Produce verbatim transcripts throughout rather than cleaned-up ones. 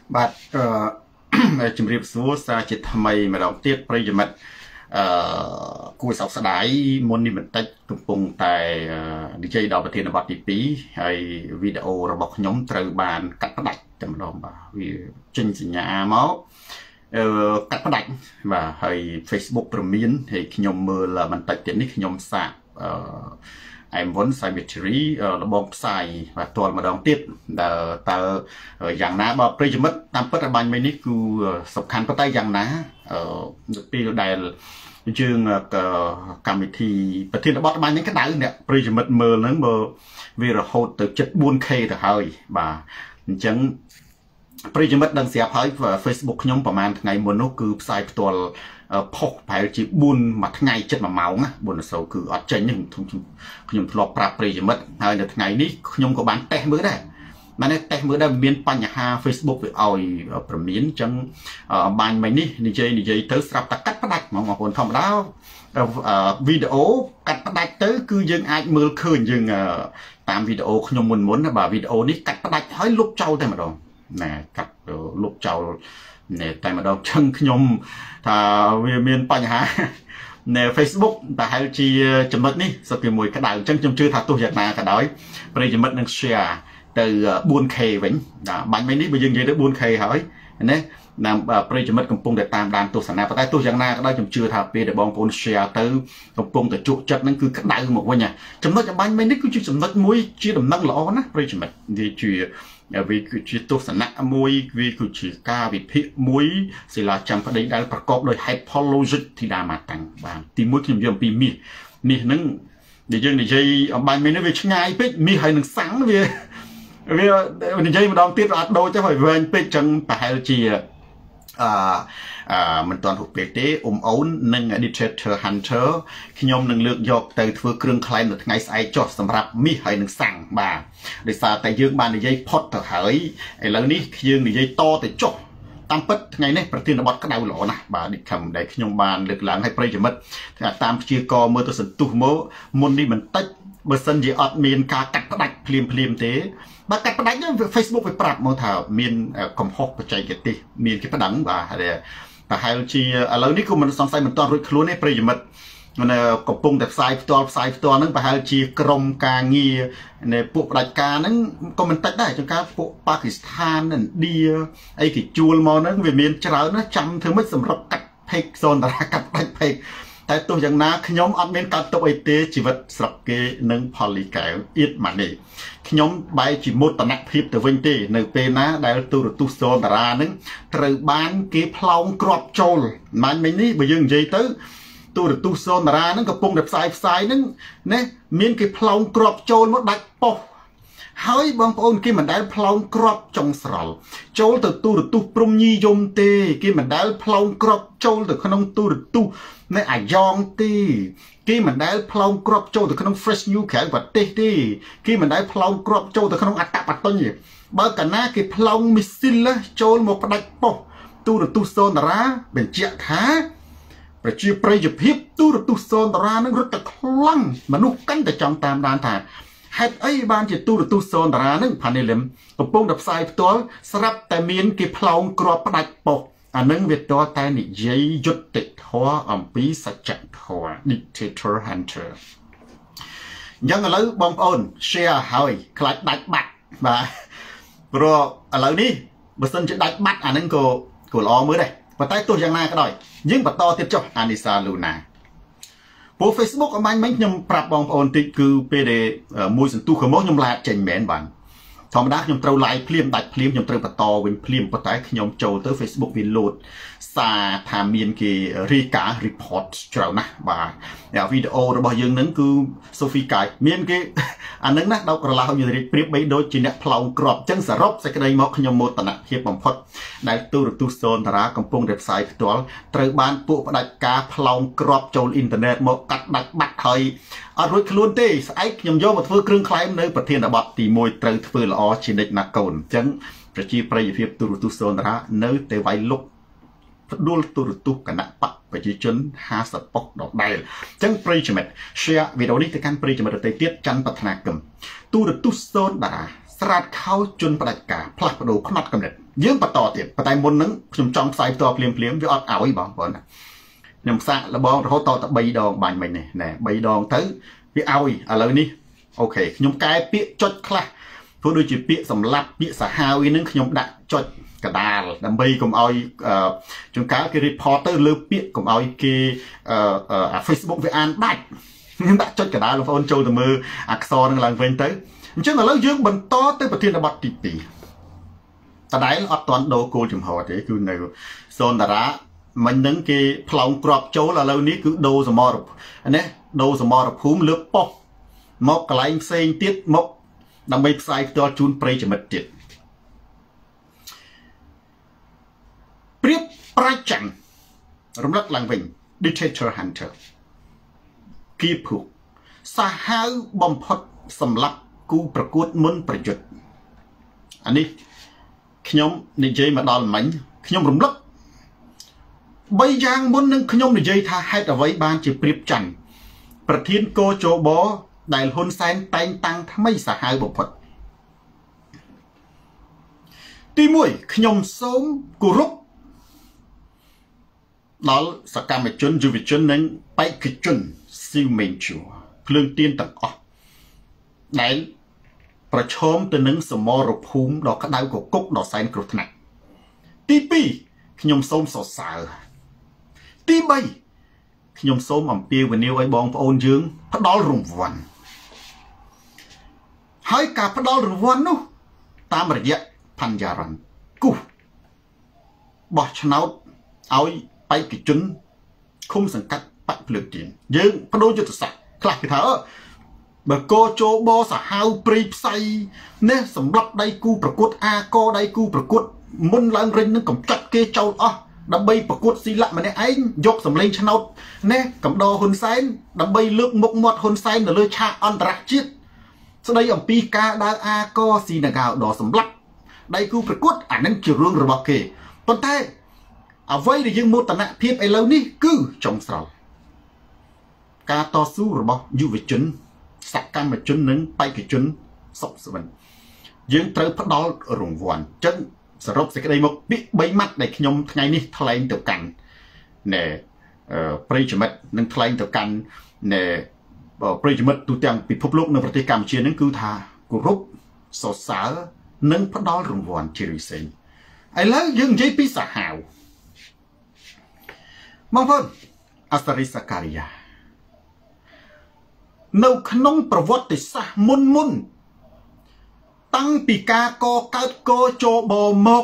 បាទអឺជំរាបសួរសារជាថ្មីម្ដងទៀតប្រិយមិត្តអឺគួរសោកស្ដាយមុននេះបន្តិចកំពុងតែនិយាយដល់ប្រធានបទទីពីរហើយវីដេអូរបស់ខ្ញុំត្រូវបានកាត់ផ្ដាច់តែម្ដងបាទវាចេញសញ្ញាមកអឺកាត់ផ្ដាច់បាទហើយ Facebook ព្រមានហើយខ្ញុំមើលបន្តិចទៀតនេះខ្ញុំសាកអឺអែមវុន Symmetry លបងផ្សាយបាទតលម្ដងទៀតតើយ៉ាងណាបើប្រិយមិត្តតាមពិតបាញ់មិញនេះគឺសំខាន់ប៉ុន្តែយ៉ាងណាអឺពេលដែលយើងកម្មវិធីប្រធានបទបាញ់នេះក្តៅអ្នកប្រិយមិត្តមើលហ្នឹងបើវារហូតទៅជិត four K ទៅហើយបាទអញ្ចឹងប្រិយមិត្តដឹងស្រាប់ហើយ Facebook ខ្ញុំប្រហែលថ្ងៃមុននោះគឺផ្សាយផ្ទាល់ផុសប្រហែលជាfourមួយថ្ងៃជិតoneម៉ោងណាfourអសូវគឺអត់ចេញខ្ញុំធ្លាប់ប្រាប់ប្រិយមិត្តហើយនៅថ្ងៃនេះខ្ញុំក៏បានតេស្តមើលដែរបានតេស្តមើលដែរមានបញ្ហា Facebook វាឲ្យព្រមានអញ្ចឹងបាញ់មិញនេះនិយាយនិយាយទៅស្រាប់តែកាត់ផ្ដាច់ហ្មងបងប្អូនធម្មតាវីដេអូកាត់ផ្ដាច់ទៅគឺយើងអាចមើលឃើញយើងតាមវីដេអូខ្ញុំមុនមុនណាបាទវីដេអូនេះកាត់ផ្ដាច់ហើយលុបចោលតែម្ដងណាកាត់លុបចោលនេះតែម្ដងចឹងខ្ញុំថាវាមានបញ្ហានៅ Facebook តែហៅជាចំណុចនេះសុទ្ធតែមួយក្តៅអញ្ចឹងខ្ញុំជឿថាទោះយ៉ាងណាក៏ដោយប្រិយមិត្តនឹង share ទៅ four K វិញបាញ់មិញនេះបើយើងនិយាយទៅfour K ហើយណាតាមប្រិយមិត្តកំពុងតែតាមដានទស្សនាប៉ុន្តែទោះយ៉ាងណាក៏ដោយខ្ញុំជឿថាពេលដែលបងប្អូន share ទៅកំពុងតែជក់ចិត្តហ្នឹងគឺក្តៅមកវិញចំណុចបាញ់មិញនេះគឺជាចំណុចមួយជាដំណឹងល្អណាស់ប្រិយមិត្តវាជាវាគឺជាទស្សនៈមួយវាគឺជាការវិភាគមួយសិលាចាំប្តីដែលប្រកបដោយហេតុផល logic ធីតាមកតាំងបាទទីមួយខ្ញុំនិយាយអំពីមាសមាសហ្នឹងដែលយើងនិយាយអំបញ្ញមិញនេះវាឆ្ងាយពេកមាសហើយនឹងសាំងវាវានិយាយម្ដងទៀតអត់ដូចទេហើយវែងពេកចឹងប្រហែលជាអឺអឺមិនទាន់ហូបពេកទេអ៊ំអូននិង Dictator Hunter ខ្ញុំនឹងលើកយកទៅធ្វើគ្រឿងក្លែងនៅថ្ងៃស្អែកចុះសម្រាប់មាសហើយនឹងសាំងបាទដោយសារតែយើងបាននិយាយផុតទៅហើយឥឡូវនេះយើងនិយាយតទៅចុះតាមពិតថ្ងៃនេះប្រធានបទក្តៅល្អណាស់បាទនេះខំដែលខ្ញុំបានលើកឡើងឲ្យប្រិយមិត្តតាមព្យាករមើលទៅសន្ទុះមកមុននេះបន្តិចបើសិនជាអត់មានការកាត់ផ្ដាច់ភ្លាមភ្លាមទេបាទកាត់ផ្ដាច់ Facebook វាប្រាប់មកថាមានកំហុសបច្ចេកទេសមានគេប្តឹងបាទប្រហែលជាឥឡូវនេះក៏មិនសង្ស័យមិនទាន់រួចខ្លួនទេប្រិយមិត្តនៅកំពុងតែផ្សាយផ្ទាល់ផ្សាយផ្ទាល់ហ្នឹងប្រហែលជាក្រុមការងារនៃពួកផ្ដាច់ការហ្នឹងក៏មិនតិចដែរចង្ការពួកប៉ាគីស្ថានឥណ្ឌាអីគេជួលមកហ្នឹងវាមានច្រើនណាស់ចាំធ្វើម៉េចសម្រាប់កាត់ផេកសូនតារាកាត់ផ្ដាច់ផេកតែទោះយ៉ាងណាខ្ញុំអត់មានកាត់ទុកអីទេជីវិតស្រុកគេនឹងផលលីកែវអៀតម៉ានេះខ្ញុំបែរជាមោទនភាពទៅវិញទេនៅពេលណាដែលទូរទស្សន៍សូនតារាហ្នឹងត្រូវបានគេផ្លោងគ្រាប់ចូលមិនមិញនេះបើយើងនិយាយទៅទូរទស្សន៍សូនតារាហ្នឹងកំពុងតែផ្សាយផ្សាយហ្នឹងណាមានគេផ្លោងគ្រាប់ចូលមកដាច់ប៉ុស្តិ៍ហើយបងប្អូនគេមិនដែលផ្លោងគ្រាប់ចុងស្រល់ចូលទៅទូរទស្សន៍ព្រំញីយមទេគេមិនដែលផ្លោងគ្រាប់ចូលទៅក្នុងទូរទស្សន៍នៅអាយ៉ងទេគេមិនដែលផ្លោងគ្រាប់ចូលទៅក្នុង Fresh News ក្រៅប្រទេសទេគេមិនដែលផ្លោងគ្រាប់ចូលទៅក្នុងអត្តបទញ្ញបើកាលណាគេផ្លោងមីស៊ីលចូលមកផ្ដាច់ប៉ុស្តិ៍ទូរទស្សន៍សូនតារាបញ្ជាក់ថាប្រជាប្រិយភាពទូរទស្សន៍សូនតារានឹងរត់តែខ្លាំងមនុស្សកាន់តែចង់តាមដានថាហេតុអីបានជាទូរទស្សន៍សូនតារានឹងផានីលឹមកំពុងតែផ្សាយផ្ទាល់ស្រាប់តែមានគេផ្លោងគ្រាប់ផ្ដាច់ប៉ុស្តិ៍អានឹងវាតតែនិយាយយុត្តិធម៌អំពីសច្ចធម៌ Dictator Hunter អញ្ចឹងឥឡូវបងប្អូន share ហើយខ្លាចដាច់បាត់បាទព្រោះឥឡូវនេះបើសិនជាដាច់បាត់អានឹងក៏ក៏ល្អមើលដែរប៉ុន្តែទោះយ៉ាងណាក៏ដោយយើងបន្តទៀតចុះអានីសាលូណាពួក Facebook អំបញ្ញមិញខ្ញុំប្រាប់បងប្អូនតិចគឺពេលដែលមួយសន្ទុះខាងមកខ្ញុំឡាតចេញមែនបាទធម្មតាខ្ញុំត្រូវ live ភ្លាមដាច់ភ្លាមខ្ញុំត្រូវបន្តវិញភ្លាមប៉ុន្តែខ្ញុំចូលទៅ Facebook វា load សារថាមានគេរាយការណ៍ report ច្រើនណាស់បាទវីដេអូរបស់យើងហ្នឹងគឺ Sophie Kai មានគេអាហ្នឹងណាដល់ក្រឡោមានរៀបប្រៀបបីដូចជាអ្នកផ្លោងគ្រាប់អញ្ចឹងសរុបសេចក្តីមកខ្ញុំមោទនភាពបំផុតដែលទូរទស្សន៍សូនតារាកំពុងតែផ្សាយផ្ទាល់ត្រូវបានពួកផ្ដាច់ការផ្លោងគ្រាប់ចូលអ៊ីនធឺណិតមកកាត់ដាច់បាត់ហើយអត់រួចខ្លួនទេស្អែកខ្ញុំយកមកធ្វើគ្រឿងក្លែមនៅប្រធានបទទីoneត្រូវធ្វើល្អជានិច្ចណាកូនអញ្ចឹងប្រជាប្រិយភាពទូរទស្សន៍សូនតារានៅតែវាយលុកផ្ដួលទូរទស្សន៍គណៈបកប្រជាជនfiftyប៉ុស្តិ៍ដដែលអញ្ចឹងប្រិយមិត្ត share វីដេអូនេះទៅកាន់ប្រិយមិត្តដទៃទៀតច័ន្ទប្រាថ្នាគឹមទូរទស្សន៍សូនតារាស្រាតខោជន់ផ្ដាច់ការផ្លាស់ប្ដូរផ្នត់កំណត់យើងបន្តទៀតប៉ុន្តែមុនហ្នឹងខ្ញុំចង់ផ្សាយផ្ទាល់ភ្លាមភ្លាមវាអត់ឲ្យបងប្អូនខ្ញុំសាកលបងរហូតតទៅ3ដងបាញ់មិញនេះណែ3ដងទៅវាឲ្យឥឡូវនេះអូខេខ្ញុំកែពាក្យចុចខ្លះព្រោះដូចជាពាក្យសម្លាប់ពាក្យសាហាវហ្នឹងខ្ញុំដាក់ចុចកដាលដើម្បីកុំឲ្យជួនកាលគេ report ទៅលើពាក្យកុំឲ្យគេអា Facebook វាអានដាច់ខ្ញុំដាក់ចុចកដាលបងប្អូនចូលទៅមើលអក្សរនឹងឡើងវិញទៅអញ្ចឹងឥឡូវយើងបន្តទៅប្រធានបទទី2តដែលអត់ទាន់ដូរគោលចំហទេគឺនៅសូនតារាមិញហ្នឹងគេផ្លោងក្របចូលឥឡូវនេះគឺដូរសមរភូមិណាដូរសមរភូមិលើកប៉ុស្តិ៍មកកន្លែងផ្សេងទៀតមកដើម្បីផ្សាយផ្ទាល់ជូនប្រិយមិត្តទៀតព្រៀបប្រាច់ចាំរំលឹកឡើងវិញ Dictator Hunter គីភុកសាហាវបំផុតសម្រាប់គូប្រកួតមុនប្រយុទ្ធអានេះខ្ញុំនិយាយមកដល់មិញខ្ញុំរំលឹកបីយ៉ាងមុននឹងខ្ញុំនិយាយថាហេតុអ្វីបានជាព្រៀបច័ន្ទប្រធានកោជបដែលហ៊ុនសែនតែងតាំងថ្មីសាហាវបំផុតទី1ខ្ញុំសូមគោរពដល់សកម្មជនយុវជននិងបេក្ខជនស៊ីវមេនជួភ្លើងទៀនទាំងអស់ដែលប្រឈមទៅនឹងសមរភូមិដ៏ក្តៅកគុកដ៏សែនគ្រោះថ្នាក់ទី2ខ្ញុំសូមសរសើរទី3ខ្ញុំសូមអំពាវនាវឲ្យបងប្អូនយើងផ្ដល់រង្វាន់ហើយការផ្ដល់រង្វាន់នោះតាមរយៈផាន់យ៉ារ៉ាន់គូបោះឆ្នោតឲ្យបេក្ខជនឃុំសង្កាត់បាក់ភ្លើងទៀនយើងបដូរយុទ្ធសាស្ត្រខ្លះគេថាអឺបើកោជបសាហាវព្រៃផ្សៃនេះសម្រាប់ដៃគូប្រកួតអាកដៃគូប្រកួតមុនឡើងរិញនឹងកំចាត់គេចោលអស់ដើម្បីប្រកួតស៊ីឡាក់ម្នាក់ឯងយកសម្លេងឆ្នោតនេះកំដរហ៊ុនសែនដើម្បីលើកមុខមាត់ហ៊ុនសែននៅលើឆាកអន្តរជាតិស្ដីអំពីការដើរអាកស៊ីណាកោដ៏សម្លាប់ដៃគូប្រកួតអានឹងជារឿងរបស់គេប៉ុន្តែអ្វីដែលយើងមោទនភាពឥឡូវនេះគឺចុងស្រល់ការតស៊ូរបស់យុវជនសកម្មជននិងបេក្ខជនសុខសវិនយើងត្រូវផ្ដល់រង្វាន់ចឹងសរុបសេចក្តីមកពាក្យ3ម៉ាត់ដែលខ្ញុំថ្ងៃនេះថ្លែងទៅកាន់ណែប្រិយមិត្តនឹងថ្លែងទៅកាន់ណែប្រិយមិត្តទូទាំងពិភពលោកនៅប្រទេសកម្ពុជានឹងគឺថាគោរពសរសើរនិងផ្ដល់រង្វាន់ជាពិសេសឥឡូវយើងនិយាយពីសាហាវបងប្អូនអាសារីសាការីយ៉ានៅក្នុងប្រវត្តិសាស្ត្រមុនមុនតាំងពីការកកើតកោជបមក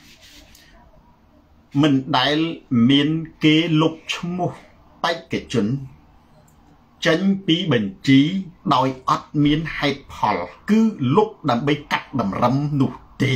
មិនដែលមានគេលុបឈ្មោះបេក្ខជនចេញពីបញ្ជីដោយអត់មានហេតុផលគឺលុបដើម្បីកាត់តម្រឹមនោះទេ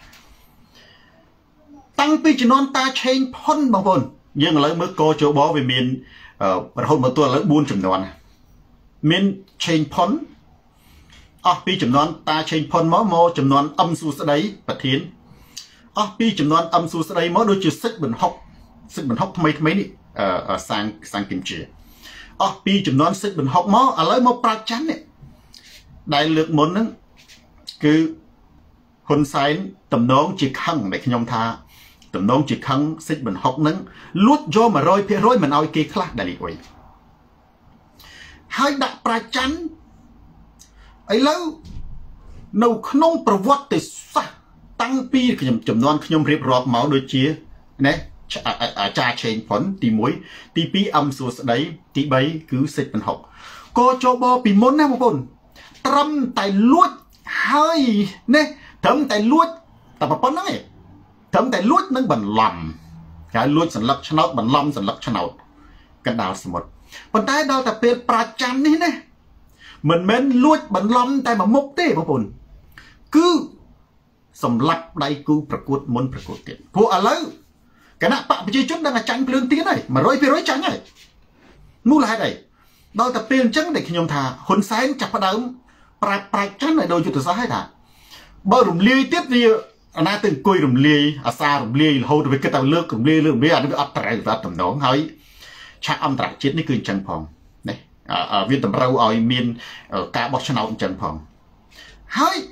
តាំងពីជំនាន់តាឆេងផុនបងប្អូនយើងឥឡូវមើលកោជបវាមានរហូតមកទល់ឥឡូវ4ចំនួនមានឆេងផុនអស់ពីចំនួនតាឆេងផុនមកមកចំនួនអឹមស៊ូស្ដីប្រធានអស់ពីចំនួនអឹមស៊ូស្ដីមកដូចជាសិចប៊ុនហុកសិចប៊ុនហុកថ្មីថ្មីនេះអឺសាងសាងគឹមជាអស់ពីចំនួនសិចប៊ុនហុកមកឥឡូវមកប្រាច់ច័ន្ទនេះដែលលើកមុនហ្នឹងគឺហ៊ុនសែនតំណងជាខឹងដែលខ្ញុំថាតំណងជាខឹងសិចប៊ុនហុកហ្នឹងលួចយក một trăm phần trăm មិនឲ្យគេខ្លះដែលនេះអុយហើយដាក់ប្រាច់ច័ន្ទឥឡូវនៅក្នុងប្រវត្តិសាស្ត្រតាំងពីខ្ញុំចំនួនខ្ញុំរៀបរាប់មកដូចជាណាអាចារ្យឆេងផុនទី1ទី2អឹមសួស្ដីទី3គឺសិចប៊ុនហុកក៏ចបពីមុនណាបងប្អូនត្រឹមតែលួចហើយនេះត្រឹមតែលួចតែប៉ុណ្្នឹងឯងត្រឹមតែលួចនឹងបន្លំគេលួចសន្លឹកឆ្នោតបន្លំសន្លឹកឆ្នោតកណ្ដាលសមុទ្រប៉ុន្តែដល់តែពេលប្រាច់ច័ន្ទនេះណាមិនមែនលួចបន្លំតែមួយមុខទេបងប្អូនគឺសម្លាប់ដៃគូប្រកួតមុនប្រកួតទៀតព្រោះឥឡូវគណៈបកប្រជាជនđangចាញ់ភ្លើងទៀនហើយ một trăm phần trăm ចាញ់ហើយមូលហេតុអីដល់តែពេលអញ្ចឹងដែលខ្ញុំថាហ៊ុនសែនចាប់ផ្ដើមប្រាប់ប្រាច់ច័ន្ទឲ្យដោយយុទ្ធសាស្ត្រហើយថាបើរំលាយទៀតវាអាណាទៅអង្គុយរំលាយអាសារំលាយរហូតវាគិតតែលើករំលាយលើករំលាយអានេះវាអត់ត្រូវវាអត់តំណងហើយឆាកអន្តរជាតិនេះគឺអញ្ចឹងផងណាវាតម្រូវឲ្យមានការបោះឆ្នោតអញ្ចឹងផងហើយ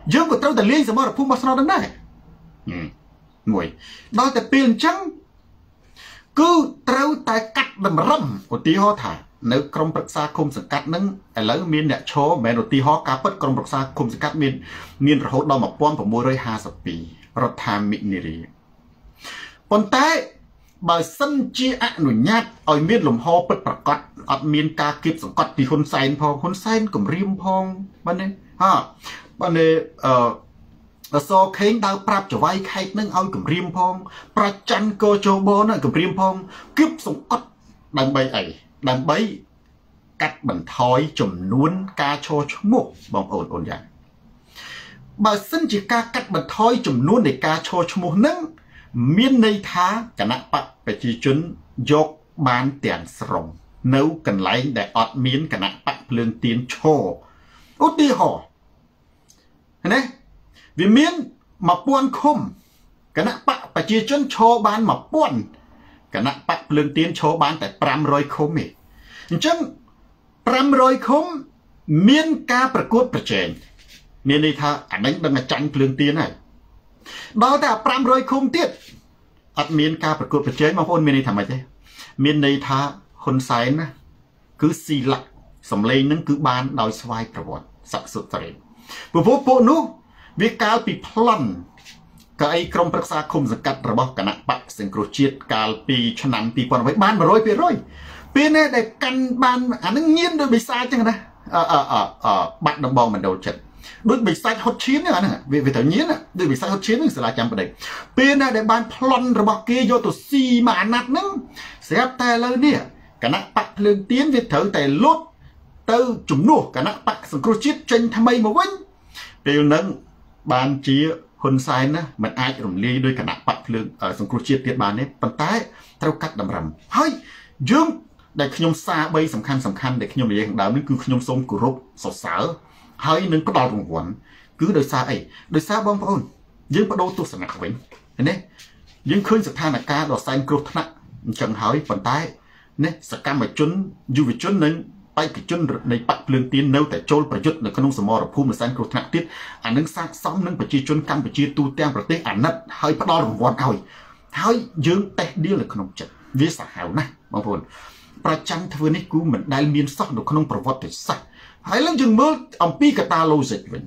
យើងក៏ត្រូវតែលេងសមរភូមិបោះឆ្នោតនឹងដែរមួយដល់តែពេលអញ្ចឹងគឺត្រូវតែកាត់តម្រឹមឧទាហរណ៍ថានៅក្រមប្រឹក្សាគុំសង្កាត់នឹងឥឡូវមានអ្នកឈរមិនមែនឧទាហរណ៍ការពិតក្រមប្រឹក្សាគុំសង្កាត់មានមានរហូតដល់một nghìn sáu trămห้าสิบពីររដ្ឋាភិបាលនារីប៉ុន្តែបើសិនជាអនុញ្ញាតឲ្យមានលំហពិតប្រាកដអត់មានការគៀបសង្កត់ពីហ៊ុនសែនផងហ៊ុនសែនគម្រាមផងបាទនេះហាបាទនេះអឺអសខេងដើរប្រាប់ចវាយខេតនឹងឲ្យគម្រាមផងប្រច័នកោជបនឹងគម្រាមផងគៀបសង្កត់ដើម្បីអីដើម្បីកាត់បន្ថយចំនួនការឈរឈ្មោះបងប្អូនអូនយ៉ាងបើសិនជាការកាត់បន្ថយចំនួននៃការឈរឈ្មោះនឹងមានន័យថាគណៈបកប្រជាជនយកបានទាំងស្រុងនៅកន្លែងដែលអត់មានគណៈបកភ្លើងទៀនឈរឧទាហរណ៍ណាវាមានmộtពាន់ឃុំគណៈបកប្រជាជនឈរបានmộtពាន់គណៈបកភ្លើងទៀនឈរបានតែប្រាំរយឃុំទេអញ្ចឹងប្រាំរយឃុំមានការប្រកួតប្រជែងមានន័យថាអានេះដឹងតែចាញ់ភ្លើងទៀនហើយដល់តែប្រាំរយឃុំទៀតអត់មានការប្រកួតប្រជែងបងប្អូនមានន័យថាម៉េចទេមានន័យថាហ៊ុនសែនណាគឺស៊ីឡាក់សម្លេងនឹងគឺបានដោយស្វ័យប្រវត្តិស័ក្តិសុទ្ធសេរីព្រោះពួកនោះវាកាលពីប្លន់កៅអីក្រុមប្រឹក្សាឃុំសង្កាត់របស់គណៈបកសង្គ្រោះជាតិកាលពីឆ្នាំពីរពាន់ប្រាំបានmột trămភាគរយពេលនេះដែលកាន់បានអានឹងញៀនដោយបិសាចចឹងណាអឺអឺអឺបាត់ដំបងមណ្ឌលចិត្តដូចបិសាចហុតឈានហ្នឹងអាហ្នឹងវាវាទៅញៀនដូចបិសាចហុតឈានហ្នឹងស្លាចាំប្តីពេលណាដែលបានប្លន់របស់គេយកទៅស៊ីមួយអាណត្តិហ្នឹងស្រាប់តែឥឡូវនេះគណៈបកភ្លើងទៀនវាត្រូវតែលុតទៅជំនួសគណៈបកសង្គ្រោះជាតិចេញថ្មីមកវិញពេលហ្នឹងបានជាហ៊ុនសែនណាមិនអាចរំលាយដោយគណៈបកភ្លើងសង្គ្រោះជាតិទៀតបានទេប៉ុន្តែត្រូវកាត់តម្រឹមហើយយើងដែលខ្ញុំសារបីសំខាន់សំខាន់ដែលខ្ញុំនិយាយខាងដើមនេះគឺខ្ញុំសូមគោរពសរសើរហើយនឹងផ្ដល់រង្វាន់គឺដោយសារអីដោយសារបងប្អូនយើងបដូរទស្សនៈវិញណាយើងឃើញស្ថានភាពដ៏សែនគ្រោះថ្នាក់អញ្ចឹងហើយប៉ុន្តែនេះសកម្មជនយុវជននិងបេក្ខជននៃបកភ្លើងទៀននៅតែចូលប្រយុទ្ធនៅក្នុងសមរភូមិសែនគ្រោះថ្នាក់ទៀតអានឹងស័ក្តិសមនឹងប្រជាជនកម្ពុជាទូទាំងប្រទេសអាណិតហើយផ្ដល់រង្វាន់ឲ្យហើយយើងតេះដៀលនៅក្នុងចិត្តវាសាហាវណាស់បងប្អូនប្រចាំធ្វើនេះគឺមិនដែលមានសោះនៅក្នុងប្រវត្តិសាស្ត្រហើយឡើងយើងមើលអំពីកតា logic វិញ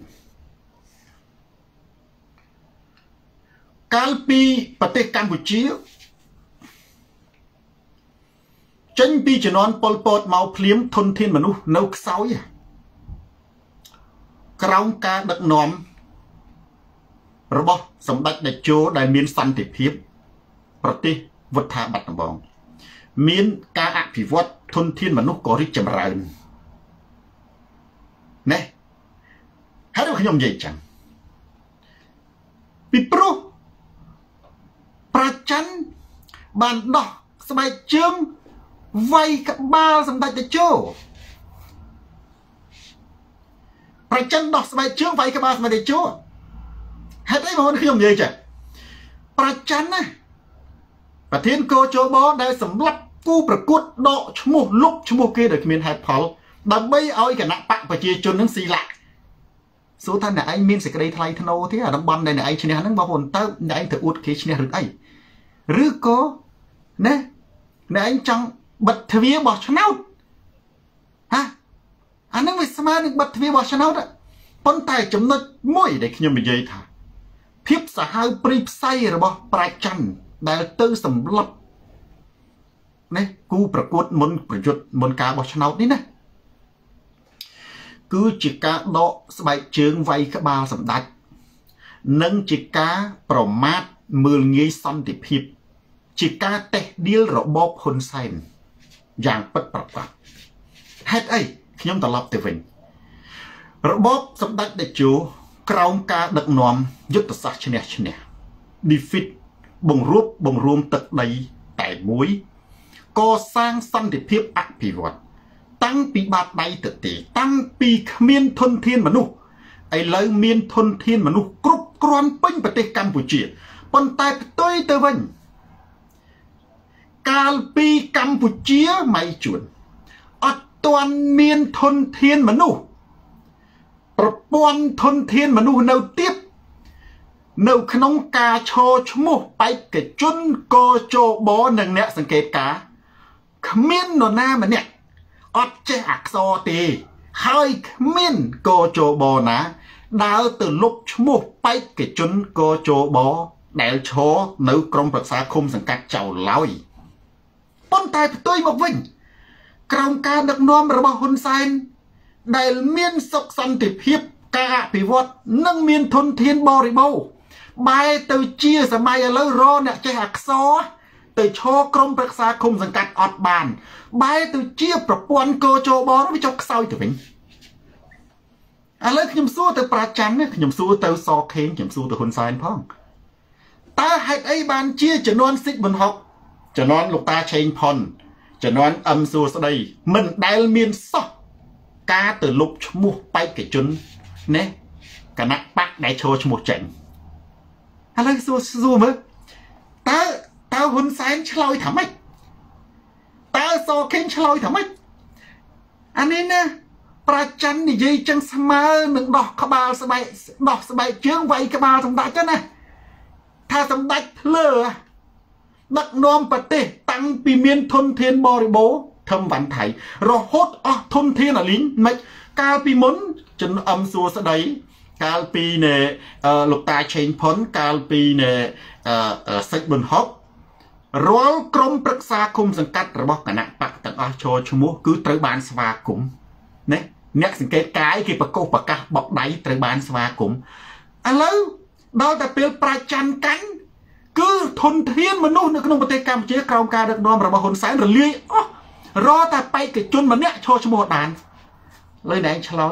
កាលពីប្រទេសកម្ពុជាចេញពីជំនាន់ប៉ុលពតមកភ្លាមធនធានមនុស្សនៅខ្សោយក្រោមការដឹកនាំរបស់សម្ដេចតេជោដែលមានសន្តិភាពប្រទេសវុទ្ធាបាត់ដំបងមានការអភិវឌ្ឍធនធានមនុស្សក៏រីកចម្រើនណែហើយខ្ញុំនិយាយចឹងពីព្រោះប្រជាជនបានដោះស្បែកជើងវាយក្បាលសម្ដេចតេជោប្រជាជនដោះស្បែកជើងវាយក្បាលសម្ដេចតេជោហេតុអីបងខ្ញុំនិយាយចឹងប្រជាជនណាប្រធានកោជបដែលសម្លាប់គូប្រកួតដកឈ្មោះលុបឈ្មោះគេដោយគ្មានហេតុផលដើម្បីឲ្យគណៈបកប្រជាជននឹងស៊ីឡាក់សួរថាអ្នកឯងមានសេចក្តីថ្លៃថ្នូរទេអាតំបន់ដែលអ្នកឯងឈ្នះហ្នឹងបងប្អូនតើអ្នកឯងទៅអួតគេឈ្នះឬអីឬក៏ណាអ្នកឯងចង់បិទទ្វារបោះឆ្នោតហាអាហ្នឹងវាស្មើនឹងបិទទ្វារបោះឆ្នោតប៉ុន្តែចំណុចមួយដែលខ្ញុំនិយាយថាភាពសាហាវព្រីផ្សៃរបស់ប្រជាជនដែលទៅសម្លាប់នេះគូប្រកួតមុនប្រយុទ្ធមុនការបោះឆ្នោតនេះណាគឺជាការដកស្បែកជើងវាយក្បាលសម្ដេចនិងជាការប្រមាថមើលងាយសន្តិភាពជាការតេះដៀលរបបហ៊ុនសែនយ៉ាងពិតប្រាកដហេតុអីខ្ញុំត្រឡប់ទៅវិញរបបសម្ដេចតេជោក្រោមការដឹកនាំយុទ្ធសាស្ត្រឈ្នះឈ្នះ defeat បង្រួបបង្រួមទឹកដីតែមួយកសាងសន្តិភាពអភិវឌ្ឍតាំងពីបាតដៃទៅទីតាំងពីគ្មានធនធានមនុស្សឥឡូវមានធនធានមនុស្សគ្រប់គ្រាន់ពេញប្រទេសកម្ពុជាប៉ុន្តែផ្ទុយទៅវិញកាលពីកម្ពុជាម៉ៃជួនអត់ទាន់មានធនធានមនុស្សប្រព័ន្ធធនធានមនុស្សនៅទៀតនៅក្នុងការឈរឈ្មោះបេក្ខជនកជបនិងអ្នកសង្កេតការគ្មាននរណាម្នាក់អត់ចេះអក្សរទេហើយគ្មានកជបណាដើរទៅលុបឈ្មោះបេក្ខជនកជបដែលឈរនៅក្រមប្រឹក្សាឃុំសង្កាត់ចៅឡើយប៉ុន្តែផ្ទុយមកវិញក្រោមការដឹកនាំរបស់ហ៊ុនសែនដែលមានសុខសន្តិភាពការអភិវឌ្ឍនិងមានធនធានបរិបូរណ៍បែរទៅជាសម័យឥឡូវរអ្នកចេះអក្សរទៅឈរក្រមប្រឹក្សាឃុំសង្កាត់អត់បានបែរទៅជាប្រព័ន្ធកជបនោះវាចុះខ្សោយទៅវិញឥឡូវខ្ញុំសួរទៅប្រាច័ន្ទនេះខ្ញុំសួរទៅសខេងខ្ញុំសួរទៅហ៊ុនសែនផងតើហេតុអីបានជាជំនាន់ស៊ីកប៊ុនហុកជំនាន់លោកតាឆេងផុនជំនាន់អឹមសួស្ដីមិនដែលមានសោះការទៅលុបឈ្មោះបេក្ខជនណាគណៈបកដែលឈរឈ្មោះចេញឥឡូវសួរសួរមើលតើតើហ៊ុនសែនឆ្លើយថាម៉េចតើសខេងឆ្លើយថាម៉េចអានេះណាប្រជាជននិយាយចឹងស្មើនឹងដោះក្បាលស្បែកដោះស្បែកជើងវាយក្បាលសម្ដេចទៅណាថាសម្ដេចភ្លើដឹកនាំប្រទេសតាំងពីមានធនធានបរិបូរណ៍ធំវ៉ាន់ថៃរហូតអស់ធនធានអាលីងមិនកាលពីមុនជនអឹមសួស្ដីកាលពីនៅលោកតាឆេងផុនកាលពីនៅសិចប៊ុនហុករាល់ក្រុមប្រឹក្សាគុំសង្កាត់របស់គណៈបកទាំងអស់ចូលឈ្មោះគឺត្រូវបានស្វាគមន៍ណាអ្នកសង្កេតកាយគេប្រកាសប្រកាសបកដៃត្រូវបានស្វាគមន៍ឥឡូវដល់តែពេលប្រជាជនកាន់គឺធនធានមនុស្សនៅក្នុងប្រទេសកម្ពុជាក្រោមការដឹកនាំរបស់ហ៊ុនសែនរលាយអស់រកតែបេក្ខជនម្នាក់ឈរឈ្មោះបានលើណែឆ្លើយ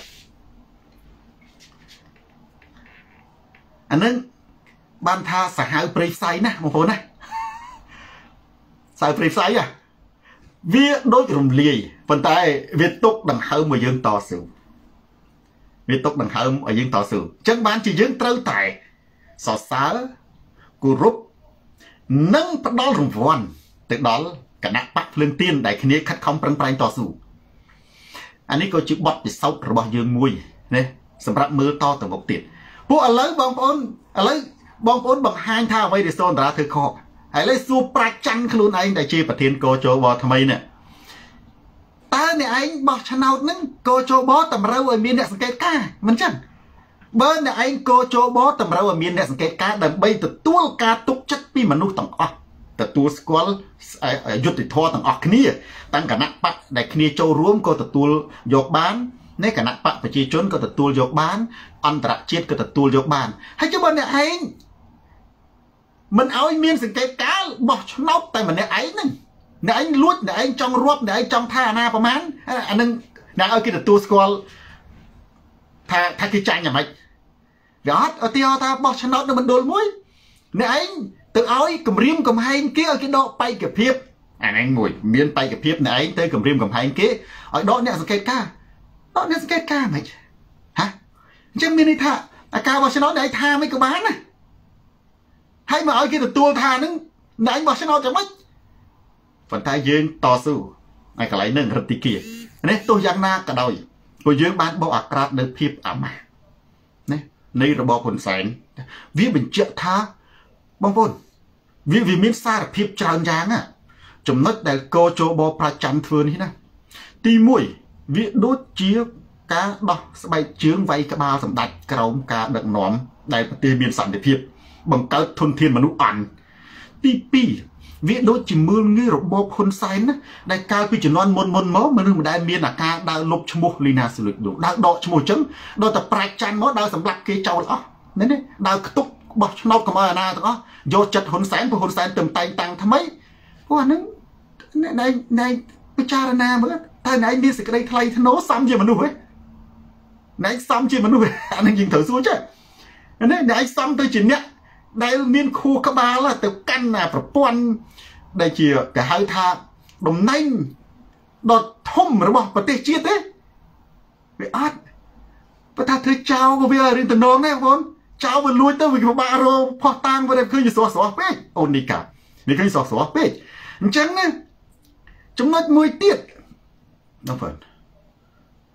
អានឹងបានថាសាហាវព្រៃផ្សៃណាបងប្អូនណាសាហាវព្រៃផ្សៃអាវាដូចរំលាយប៉ុន្តែវាទុកដង្ហើមឲ្យយើងតស៊ូវាទុកដង្ហើមឲ្យយើងតស៊ូអញ្ចឹងបានជាយើងត្រូវតែសរសើរគោរពនិងផ្ដល់រង្វាន់ទៅដល់គណៈបកភ្លើងទៀនដែលគ្នាខិតខំប្រឹងប្រែងតស៊ូអានេះក៏ជាបទពិសោធន៍របស់យើងមួយណាសម្រាប់មើលតទៅមុខទៀតពួកឥឡូវបងប្អូនឥឡូវបងប្អូនបង្ហាញថាអ្វីដែលសូនតារាធ្វើខកហើយឥឡូវសួរប្រជាជនខ្លួនឯងដែលជាប្រធានកជបថ្មីនេះតើអ្នកឯងបោះឆ្នោតហ្នឹងកជបតម្រូវឲ្យមានអ្នកសង្កេតការមិនចឹងបើអ្នកឯងកជបតម្រូវឲ្យមានអ្នកសង្កេតការដើម្បីទទួលការទុកចិត្តពីមនុស្សទាំងអស់ទទួលស្គាល់យុត្តិធម៌ទាំងអស់គ្នាតាំងគណៈបកដែលគ្នាចូលរួមក៏ទទួលយកបាននៃគណៈបកប្រជាជនក៏ទទួលយកបានអន្តរជាតិក៏ទទួលយកបានហើយចុះបើអ្នកឯងមិនឲ្យមានសង្កេតការបោះឆ្នោតតែម្នាក់ឯងហ្នឹងអ្នកឯងលួចអ្នកឯងចង់រាប់អ្នកឯងចង់ថាអាណាប្រមាណអានឹងអ្នកឲ្យគេទទួលស្គាល់ថាថាគេចាញ់យ៉ាងម៉េចវាអត់ឧទាហរណ៍ថាបោះឆ្នោតនៅមណ្ឌលមួយអ្នកឯងទៅឲ្យគម្រាមកំហែងគេឲ្យគេដកបេក្ខភាពអាហ្នឹងមួយមានបេក្ខភាពអ្នកឯងទៅគម្រាមកំហែងគេឲ្យដកអ្នកសង្កេតការដកអ្នកសង្កេតការហ្មងហ៎អញ្ចឹងមានន័យថាអាការបោះឆ្នោតអ្នកឯងថាមិនក៏បានណាហើយមកឲ្យគេទទួលថាហ្នឹងអ្នកឯងបោះឆ្នោតយ៉ាងម៉េចប៉ុន្តែយើងតស៊ូហើយកន្លែងហ្នឹងរឹតទីគានេះទោះយ៉ាងណាក៏ដោយព្រោះយើងបានបោកអាក្រាតនៅភាពអាម៉ាស់ណានៃរបបហ៊ុនសែនវាបញ្ជាក់ថាបងប្អូនវាវាមានសារភាពច្រើនយ៉ាងណាចំណុចដែលកជបប្រជាជនធ្វើនេះណាទីមួយវាដូចជាការដោះស្បែកជើងវាយក្បាលសម្ដេចក្រោមការដឹកនាំដែលប្រទេសមានសន្តិភាពបង្កើតធនធានមនុស្សអន់ទីពីរវាដូចជាមើលងាយរបបហ៊ុនសែនណាដែលកាលពីជំនាន់មុនមុនមកមនុស្សមិនដែលមានអាការដើរលុបឈ្មោះលីណាស៊ូលិចនោះដើរដកឈ្មោះអញ្ចឹងដល់តែប្រាច់ចាន់មកដើរសម្លាប់គេចោលអស់នេះនេះដើរខ្ទប់បោះឆ្នោតកុំឲ្យអាណាទាំងអស់យកចិត្តហ៊ុនសែនព្រោះហ៊ុនសែនទៅតែងតាំងថ្មីព្រោះអានឹងណែណែពិចារណាមើលតើណែមានសេចក្តីថ្លៃថ្នូរសមជាមនុស្សហ៎ណែសមជាមនុស្សអានឹងយើងត្រូវសួរចេះណែណែសមទៅជាអ្នកដែលមានខួរក្បាលទៅកាន់ប្រព័ន្ធដែលជាគេហៅថាតំណែងដ៏ធំរបស់ប្រទេសជាតិទេវាអត់បើថាធ្វើចោលក៏វារៀនតំណងដែរបងប្អូនចោលវាលួចទៅវាពិបាករកផោះតាំងវាឃើញស្រស់ស្រស់ពេកអូនីកាវាឃើញស្រស់ស្រស់ពេកអញ្ចឹងណាចំណុចមួយទៀតបងប្អូន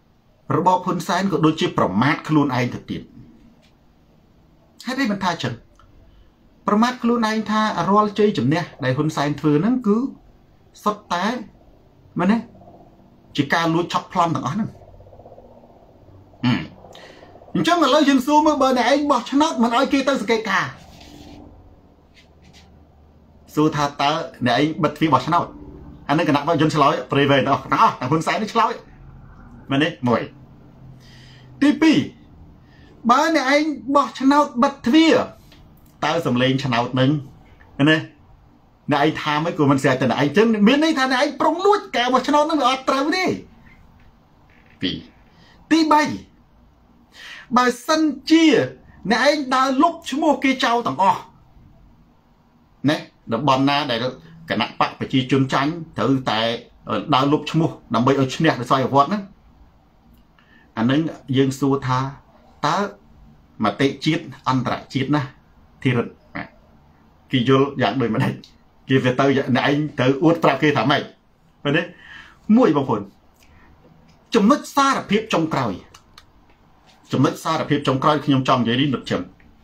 ระบบហ៊ុនសែនក៏ដូចជាប្រមាថខ្លួនឯងទៅទៀតហេតុអីមិនថាចឹងប្រមាថខ្លួនឯងថារាល់ជ័យជំនះដែលហ៊ុនសែនធ្វើហ្នឹងគឺសុទ្ធតែមែនទេជាការលួចឆក់ប្លន់ទាំងអស់ហ្នឹងអញ្ចឹងឥឡូវយើងសួរមើលបើអ្នកឯងបោះឆ្នោតមិនឲ្យគេទៅសង្កេតការណ៍សួរថាតើអ្នកឯងបិទទ្វារបោះឆ្នោតអានឹងគណៈបច្ចុប្បន្នឆ្លើយព្រៃវែងទាំងអស់ទាំងអស់តែហ៊ុនសែននេះឆ្លើយមែនទេមួយទីពីរបើអ្នកឯងបោះឆ្នោតបិទទ្វារតើសម្លេងឆ្នោតនឹងណាអ្នកឯងថាមិនក៏មិនស្អាតតែអ្នកឯងចឹងមានន័យថាអ្នកឯងប្រុងលួចការបោះឆ្នោតនឹងវាអត់ត្រូវទេពីរទីបីបើសិនជាអ្នកឯងដើរលុបឈ្មោះគេចោលទាំងអស់ណាតំបន់ណាដែលគណៈបកប្រជាជនចាញ់ត្រូវតែដើរលុបឈ្មោះដើម្បីឲ្យឈ្នះដោយសារអវត្តហ្នឹងអានឹងយើងសួរថាតើមតិជាតិអន្តរជាតិណាធីរិតគេយល់យ៉ាងដូចម្ដេចគេទៅទៅអ្នកឯងត្រូវអួតប្រាប់គេថាម៉េចឃើញទេមួយបងប្អូនចំណុចសារភាពចុងក្រោយចំណុចសារភាពចុងក្រោយខ្ញុំចង់និយាយនេះនឹកចឹង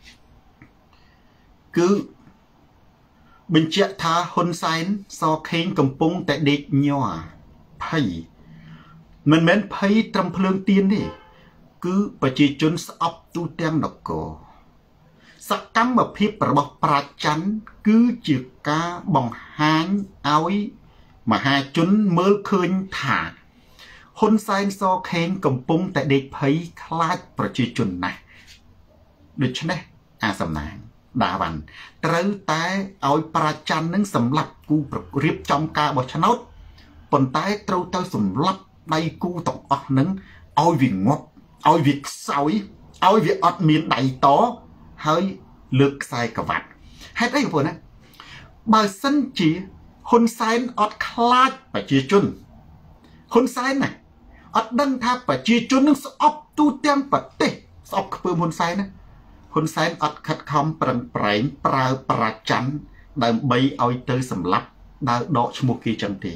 គឺបញ្ជាក់ថាហ៊ុនសែនសខេងកំពុងតែដេកញ័រភ័យមិនមែនភ័យត្រឹមភ្លើងទៀនទេគឺប្រជាជនស្អប់ទូទាំងនគរសកម្មភាពរបស់ប្រជាជនគឺជាការបង្ហាញឲ្យមហាជនមើលឃើញថាហ៊ុនសែនសខេងកំពុងតែដេកភ័យខ្លាចប្រជាជនណាស់ដូច្នេះអាសំណាងដាវ៉ាន់ត្រូវតែឲ្យប្រជាជននឹងសម្លាប់គូរៀបចំការបោះឆ្នោតប៉ុន្តែត្រូវទៅសម្លាប់ដៃគូទាំងអស់នឹងឲ្យវាងាប់ឲ្យវាខ្សោយឲ្យវាអត់មានដៃតហើយលើកខ្សែក្រវ៉ាត់ហេតុអីបងប្អូនណាបើសិនជាហ៊ុនសែនអត់ខ្លាចប្រជាជនហ៊ុនសែនណាអត់ដឹងថាប្រជាជននឹងស្អប់ទូទាំងប្រទេសស្អប់ខ្ពើមហ៊ុនសែនណាហ៊ុនសែនអត់ខិតខំប្រឹងប្រែងប្រើប្រជាជនដើម្បីឲ្យទៅសម្លាប់ដើរដកឈ្មោះគេចឹងទេ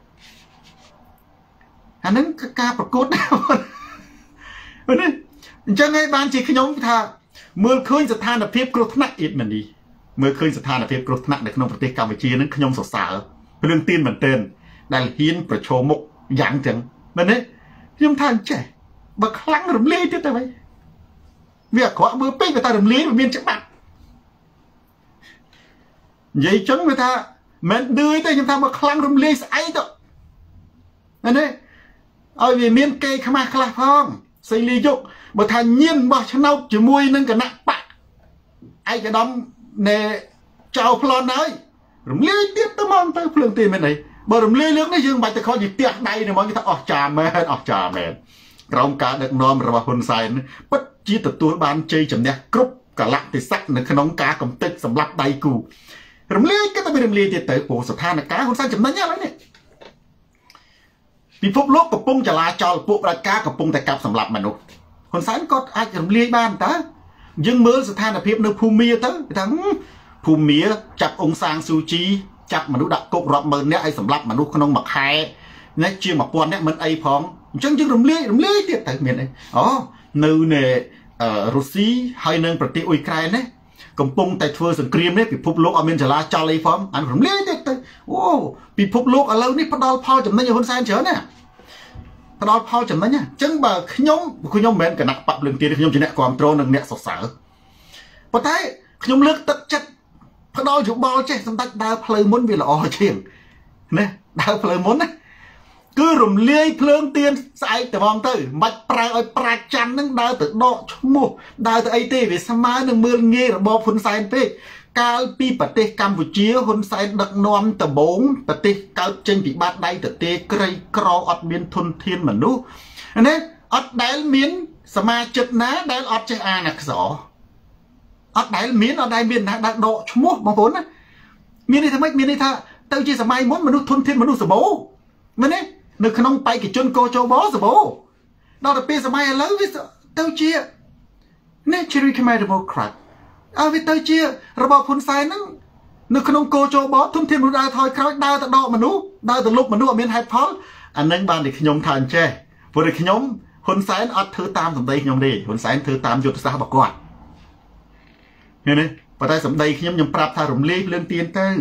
អានឹងគឺការប្រកួតណានេះអញ្ចឹងហើយបានជាខ្ញុំថាមើលឃើញស្ថានភាពគ្រោះថ្នាក់អ៊ីតម៉ានីមើលឃើញស្ថានភាពគ្រោះថ្នាក់នៅក្នុងប្រទេសកម្ពុជានឹងខ្ញុំសរសើរព្រលឹងទៀនមែនទែនដែលហ៊ានប្រឈមមុខយ៉ាងចឹងមែនទេខ្ញុំថាអញ្ចេះបើខ្លាំងរំលាយទៀតទៅវិញវាអក្រក់មើលពេកតែរំលាយវាមានច្បាប់និយាយចឹងវាថាមិនឌឺទេខ្ញុំថាបើខ្លាំងរំលាយស្អីទៅមែនទេឲ្យវាមានគេខ្មាស់ខ្លះផងសេលីយុកបើថាញៀនបោះឆ្នោតជាមួយនឹងគណៈបកឯកឧត្តមនៃចៅប្លន់ហើយរំលាយទៀតទៅមកទៅភ្លើងទីមែនអីបើរំលាយលើកនេះយើងមិនបាច់ទៅខកជាផ្ទះដៃទេមកគេថាអស់ចាមែនអស់ចាមែនក្រោមការដឹកនាំរបស់ហ៊ុនសែនពិតជាទទួលបានជ័យជំនះគ្រប់កលៈទេសៈនៅក្នុងការកំទេចសម្លាប់ដៃគូរំលាយគេទៅរំលាយទៀតទៅព្រោះស្ថានភាពហ៊ុនសែនចំណេញហើយនេះពិភពលោកកំពុងចលាចលពួកប្រជាការកំពុងតែកាប់សម្លាប់មនុស្សហ៊ុនសែនក៏អាចរំលាយបានតើយើងមើលស្ថានភាពនៅភូមាទៅថាភូមាចាប់អង្គសាងស៊ូជីចាប់មនុស្សដាក់គុករាប់ម៉ឺននាក់ឲ្យសម្លាប់មនុស្សក្នុងមួយខែនេះជាង1000នាក់មិនអីផងអញ្ចឹងយើងរំលាយរំលាយទៀតទៅមានអីអូនៅនៅរុស្ស៊ីហើយនៅប្រទេសអ៊ុយក្រែននេះកំពុងតែធ្វើសង្គ្រាមនេះពិភពលោកអត់មានចលាចលអីផងអានរំលាយទៀតទៅអូពិភពលោកឥឡូវនេះផ្ដល់ផលចំណេញឲ្យហ៊ុនសែនច្រើនណាផ្ដល់ផលចំណេញអញ្ចឹងបើខ្ញុំខ្ញុំមិនមែនគណៈបកភ្លើងទៀនខ្ញុំជាអ្នកគ្រប់គ្រងនិងអ្នកសរសើរប៉ុន្តែខ្ញុំលើកទឹកចិត្តផ្ដល់យោបល់ចេះសម្ដេចដើរផ្លូវមុនវាល្អជាងណាដើរផ្លូវមុនណាគឺរំលាយភ្លើងទៀនស្អែកត្មងទៅមិនប្រើឲ្យប្រជាជននឹងដើរទៅដកឈ្មោះដើរទៅអីទេវាស្មើនឹងមើលងាយរបបហ៊ុនសែនពេកកាលពីប្រទេសកម្ពុជាហ៊ុនសែនដឹកនាំដំបូងប្រទេសកើតចេញពីបាតដៃទទេក្រីក្រអត់មានធនធានមនុស្សណាអត់ដែលមានសមាជិកណាដែលអត់ចេះអានអក្សរអត់ដែលមានអត់ដែលមានណាដែលដកឈ្មោះបងប្អូនណាមានន័យថាម៉េចមានន័យថាទៅជាសម័យមុនមនុស្សធនធានមនុស្សសម្បូរមែនទេនៅក្នុងបេក្ខជនកោជបសម្បូរដល់ទៅពេលសម័យឥឡូវវាទៅជានេះជារីខ្មែរ Democrat ឲ្យវាទៅជារបបហ៊ុនសែនហ្នឹងនៅក្នុងកោជបធនធានមនុស្សដើរថយក្រោយដើរទៅដកមនុស្សដើរទៅលុបមនុស្សអត់មានហេតុផលអានឹងបានតែខ្ញុំថាអញ្ចេះព្រោះតែខ្ញុំហ៊ុនសែនអត់ធ្វើតាមសម្ដីខ្ញុំទេហ៊ុនសែនធ្វើតាមយុទ្ធសាស្ត្ររបស់គាត់ឃើញទេប៉ុន្តែសម្ដីខ្ញុំខ្ញុំប្រាប់ថារំលាយភ្លើងទៀនទៅ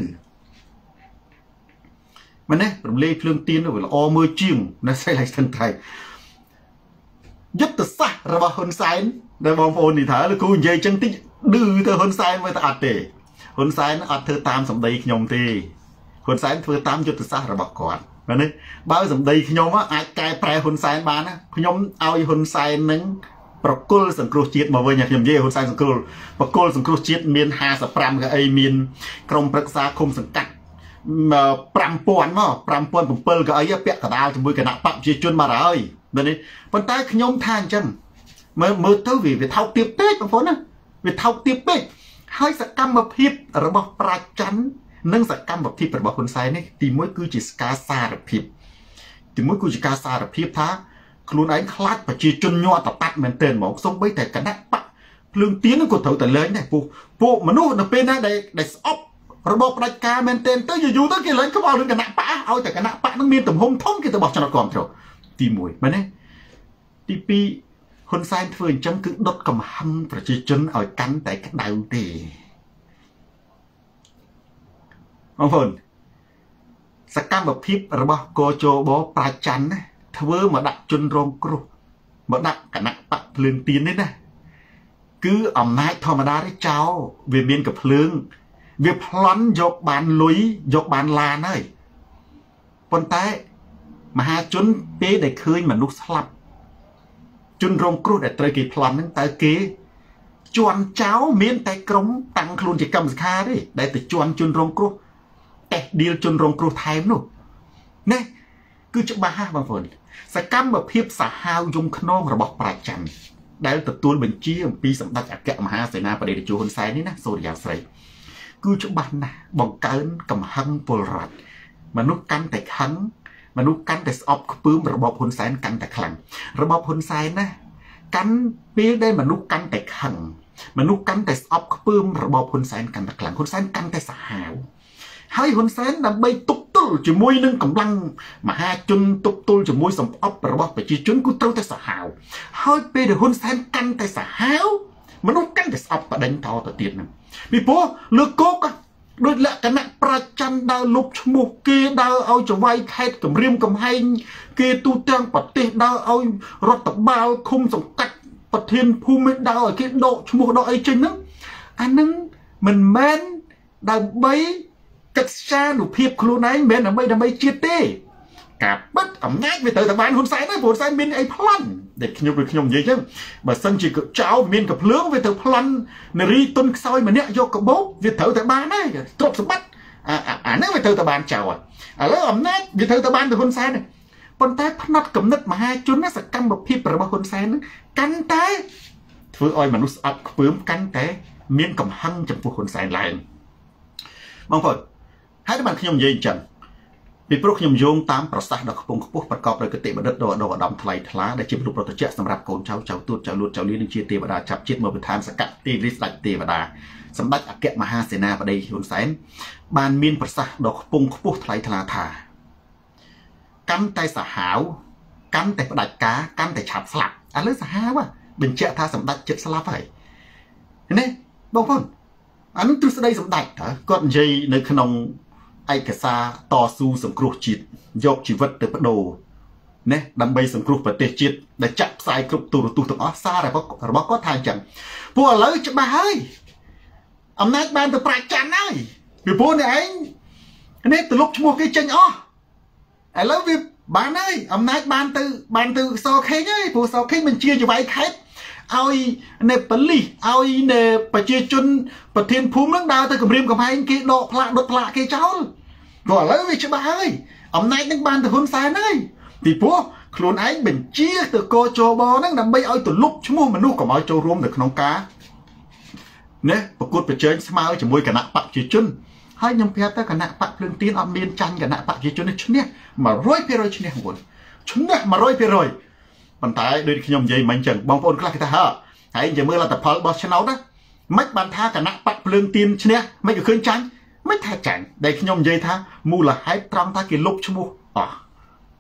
មែនទេរំលាយភ្លើងទៀនទៅល្អមើលជាងនៅស្អីឡៃស្ទឹងត្រែងយុទ្ធសាស្ត្ររបស់ហ៊ុនសែនដែលបងប្អូននិយាយថាលោកគ្រូនិយាយចឹងតិចឌឺទៅហ៊ុនសែនមើលទៅអត់ទេហ៊ុនសែនអត់ធ្វើតាមសម្ដីខ្ញុំទេហ៊ុនសែនធ្វើតាមយុទ្ធសាស្ត្ររបស់គាត់មែនទេបើសម្ដីខ្ញុំអាចកែប្រែហ៊ុនសែនបានណាខ្ញុំឲ្យហ៊ុនសែននឹងប្រគល់សង្គ្រោះជាតិមកវិញខ្ញុំនិយាយហ៊ុនសែនសង្គ្រោះប្រគល់សង្គ្រោះជាតិមានห้าสิบห้าកៅអីមានក្រុមប្រឹក្សាឃុំសង្កាត់five thousandមកfive thousand sevenកៅអីពាក់កណ្ដាលជាមួយគណៈបព្វជិជនមកហើយមែនទេប៉ុន្តែខ្ញុំថាអញ្ចឹងមើលមើលទៅវាវាថោកទាបពេកបងប្អូនណាវាថោកទាបពេកហើយសកម្មភាពរបស់ប្រជាជននិងសកម្មភាពរបស់ហ៊ុនសែននេះទីមួយគឺជាការសារភាពទីមួយគឺជាការសារភាពថាខ្លួនឯងខ្លាចប្រជាជនញ័រតតាត់មែនទែនហ្មងសូម្បីតែគណៈបកភ្លើងទៀនក៏ត្រូវតែលែងដែរពួកពួកមនុស្សនៅពេលណាដែលដែលស្អប់របបផ្ដាច់ការមែនទែនទៅយូរទៅគេលែងខ្វល់រឿងគណៈបកឲ្យតែគណៈបកនឹងមានទំហំធំគេទៅបោះឆ្នោតគ្រប់គ្រងទីមួយមែនទេទីពីរហ៊ុនសែនធ្វើអញ្ចឹងគឺដុតកំហឹងប្រជាជនឲ្យកាន់តែក្តៅទេបងប្អូនសកម្មភាពរបស់កជបប្រជាជនណាធ្វើមកដាក់ជនរងគ្រោះមកដាក់គណៈបកភ្លើងទៀននេះណាគឺអំណាចធម្មតាទេចោលវាមានកំភ្លើងវាប្លន់យកបានលុយយកបានឡានហើយប៉ុន្តែមហាជនពេលដែលឃើញមនុស្សស្លាប់ជនរងគ្រោះដែលត្រូវគេប្លន់ហ្នឹងតើគេជន់ចោលមានតែក្រុមតាំងខ្លួនជាកម្មសខាទេដែលទៅជន់ជនរងគ្រោះតេះឌីលជនរងគ្រោះថែមនោះណាគឺច្បាស់ហ่ะបងប្អូនសកម្មភាពសាហាវយំខ្នងរបស់ប្រជាជនដែលទទួលបញ្ជាអំពីសម្ដេចអគ្គមហាសេនាបតីតេជោហ៊ុនសែននេះណាសូរិយាស្រីគឺច្បាស់ណាស់បង្កើនកំហឹងពលរដ្ឋមនុស្សកាន់តែខឹងមនុស្សកាន់តែស្អប់ខ្ពើមរបបហ៊ុនសែនកាន់តែខ្លាំងរបបហ៊ុនសែនណាកាន់ពេលដែលមនុស្សកាន់តែខឹងមនុស្សកាន់តែស្អប់ខ្ពើមរបបហ៊ុនសែនកាន់តែខ្លាំងហ៊ុនសែនកាន់តែសាហាវហើយហ៊ុនសែនដើម្បីទប់ទល់ជាមួយនឹងកម្លាំងមហាជនទប់ទល់ជាមួយសម្អប់របស់ប្រជាជនគឺត្រូវតែសាហាវហើយពេលដែលហ៊ុនសែនកាន់តែសាហាវមនុស្សកាន់តែស្អប់បដិញតទៅទៀតហ្នឹងពីព្រោះលើកគោកដោយលក្ខណៈប្រជាជនដើរលុបឈ្មោះគេដើរឲ្យចវាយខេតគម្រាមកំហែងគេទូទាំងប្រទេសដើរឲ្យរដ្ឋបាលឃុំសង្កាត់ប្រធានភូមិដើរឲ្យគេដកឈ្មោះដកអីចេញហ្នឹងអាហ្នឹងមិនមែនដើម្បីកិច្ចសានុភាពខ្លួនឯងមិនមែនដើម្បីដើម្បីជាតិទេការបិទអំណាចវាត្រូវតែបានហ៊ុនសែនហើយហ៊ុនសែនមានអីប្លន់ដែលខ្ញុំដូចខ្ញុំនិយាយចឹងបើសិនជាចៅមានកំភ្លើងវាត្រូវប្លន់នារីទុនខ្សោយម្នាក់យកកបោកវាត្រូវតែបានហើយទ្រព្យសម្បត្តិអាអាហ្នឹងវាត្រូវតែបានចៅឥឡូវអំណាចវាត្រូវតែបានទៅហ៊ុនសែនប៉ុន្តែផ្នែកកំណត់មហាជនណាសកម្មភាពរបស់ហ៊ុនសែនហ្នឹងកាន់តែធ្វើឲ្យមនុស្សស្អប់ខ្ពើមកាន់តែមានកំហឹងចំពោះហ៊ុនសែនឡើងបងប្អូនហើយបានខ្ញុំនិយាយអញ្ចឹងពីព្រោះខ្ញុំយោងតាមប្រសាសន៍ដ៏ខ្ពង់ខ្ពស់ប្រកបដោយគតិបណ្ឌិតដ៏ឧត្តមថ្លៃថ្លាដែលជាមនុស្សប្រតិជាសម្រាប់កូនចៅចៅទួតចៅលួតចៅលៀននិងជាទេវតាចាប់ជាតិមកពីឋានសក្តិទេវស្ដេចទេវតាសម្ដេចអគ្គមហាសេនាបតីហ៊ុនសែនបានមានប្រសាសន៍ដ៏ខ្ពង់ខ្ពស់ថ្លៃថ្លាថាកាន់តែសាហាវកាន់តែផ្ដាច់ការកាន់តែឆាប់ស្លាប់ឥឡូវសាហាវបញ្ជាក់ថាសម្ដេចចិត្តស្លាប់ហើយនេះបងប្អូនអានោះទ្រឹស្ដីសម្ដេចគាត់និយាយនៅក្នុងឯកសារតស៊ូសង្គ្រោះជាតិយកជីវិតទៅបដូរណាដើម្បីសង្គ្រោះប្រទេសជាតិដែលចាក់ផ្សាយគ្រប់ទូរទស្សន៍ទាំងអស់សាររបស់របស់គាត់ថាអញ្ចឹងពួកឥឡូវច្បាស់ហើយអំណាចបានទៅប្រជាជនហើយពីព្រោះនេះឯងនេះទៅលុបឈ្មោះគេចេញអស់ឥឡូវវាបានហើយអំណាចបានទៅបានទៅសខេងហើយព្រោះសខេងបញ្ជាចវាយខេត្តឲ្យនៅប៉ូលីសឲ្យនៅប្រជាជនប្រធានភូមិនឹងដើរទៅគម្រាមកំហែងគេដកផ្លាកដុតផ្លាកគេចោលព្រោះឥឡូវវាច្បាស់ហើយអំណាចនឹងបានទៅហ៊ុនសែនហើយពីព្រោះខ្លួនឯងបញ្ជាទៅកជបហ្នឹងដើម្បីឲ្យទៅលុបឈ្មោះមនុស្សកុំឲ្យចូលរួមនៅក្នុងការណាប្រកួតប្រជែងស្មើជាមួយគណៈបកប្រជាជនហើយខ្ញុំប្រាប់ទៅគណៈបកភ្លើងទៀនអត់មានចាញ់គណៈបកប្រជាជននេះឈ្នះ one hundred percent ឈ្នះហ្នឹងឈ្នះ one hundred percentប៉ុន្តែដូចខ្ញុំនិយាយមិញចឹងបងប្អូនខ្លះគេថាហ៎ហើយនិយាយមើលលទ្ធផលរបស់ឆ្នោតណាមិនបានថាគណៈបកភ្លើងទៀនឈ្នះមិនក៏ឃើញចាញ់មិនថាចាញ់ដែលខ្ញុំនិយាយថាមូលហេតុត្រង់ថាគេលុបឈ្មោះអស់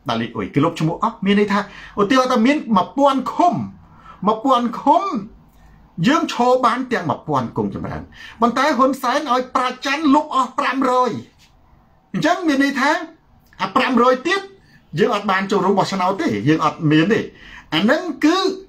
đại lý ủi cái lúc chung ốc miền đây tha ô tiêu ta miền mà buồn khum mà buồn khum dương cho bán tiền mà buồn cùng chấm rắn bàn tay hôn sái nói pra chán lúc ở pram rồi chẳng miền đây tha à pram rồi tiếp dương ở bàn cho rú bò sao thế dương ở miền đi anh nâng cứ